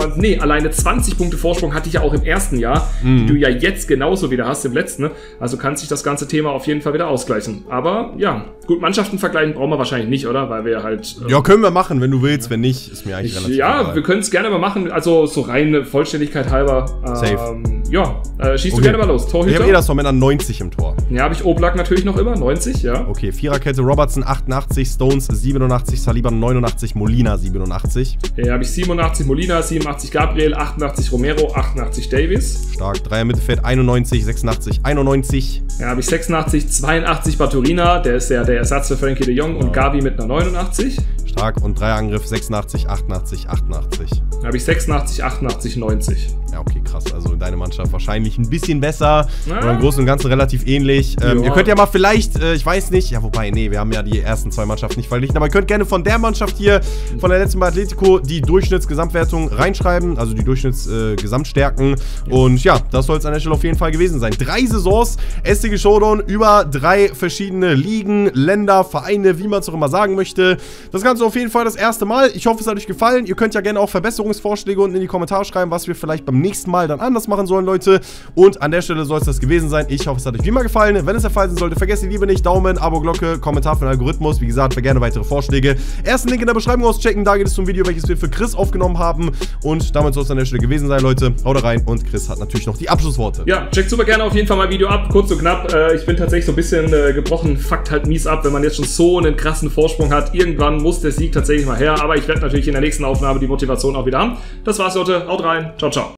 20 Punkte Vorsprung hatte ich ja auch im ersten Jahr, die du ja jetzt genauso wieder hast im letzten. Also kann sich das ganze Thema auf jeden Fall wieder ausgleichen. Aber ja, gut, Mannschaften vergleichen brauchen wir wahrscheinlich nicht, oder? Weil wir halt... ja, können wir machen, wenn du willst, wenn nicht, ist mir eigentlich relativ egal. Wir können es gerne mal machen, also so rein Vollständigkeit halber. Safe. Ja, schießt du gerne mal los. Torhüter. Wir haben das Moment an 90 im Tor. Ja, habe ich Oblak natürlich noch immer, 90, ja. Okay, Viererkette, Robertson 88, Stones 87, Saliba 89, Molina 87. Ja, habe ich 87 Molina, 87 Gabriel, 88 Romero, 88 Davies. Stark, Dreier Mittelfeld 91, 86, 91. Ja, habe ich 86, 82 Baturina, der ist ja der Ersatz für Frankie de Jong und Gavi mit einer 89. Stark, und Dreierangriff 86, 88, 88. Da habe ich 86, 88, 90. Ja, okay, krass. Also deine Mannschaft wahrscheinlich ein bisschen besser. Na? Oder im Großen und Ganzen relativ ähnlich. Ihr könnt ja mal vielleicht, ich weiß nicht, ja wobei, nee, wir haben ja die ersten zwei Mannschaften nicht verglichen, aber ihr könnt gerne von der Mannschaft hier, von der letzten bei Atletico, die Durchschnittsgesamtwertung reinschreiben, also die Durchschnittsgesamtstärken. Und ja, das soll es an der Stelle auf jeden Fall gewesen sein. 3 Saisons, STG Showdown, über 3 verschiedene Ligen, Länder, Vereine, wie man es auch immer sagen möchte. Das Ganze auf jeden Fall das erste Mal. Ich hoffe, es hat euch gefallen. Ihr könnt ja gerne auch Verbesserungsvorschläge unten in die Kommentare schreiben, was wir vielleicht beim nächsten Mal dann anders machen sollen, Leute. Und an der Stelle soll es das gewesen sein. Ich hoffe, es hat euch wie immer gefallen. Wenn es der Fall sein sollte, vergesst die Liebe nicht. Daumen, Abo, Glocke, Kommentar für den Algorithmus. Wie gesagt, gerne weitere Vorschläge. Ersten Link in der Beschreibung auschecken. Da geht es zum Video, welches wir für Chris aufgenommen haben. Und damit soll es an der Stelle gewesen sein, Leute. Haut rein und Chris hat natürlich noch die Abschlussworte. Ja, checkt super gerne auf jeden Fall mal Video ab. Kurz und knapp. Ich bin tatsächlich so ein bisschen gebrochen. Fuckt halt mies ab, wenn man jetzt schon so einen krassen Vorsprung hat. Irgendwann muss der Sieg tatsächlich mal her. Aber ich werde natürlich in der nächsten Aufnahme die Motivation auch wieder haben. Das war's, Leute. Haut rein. Ciao, ciao.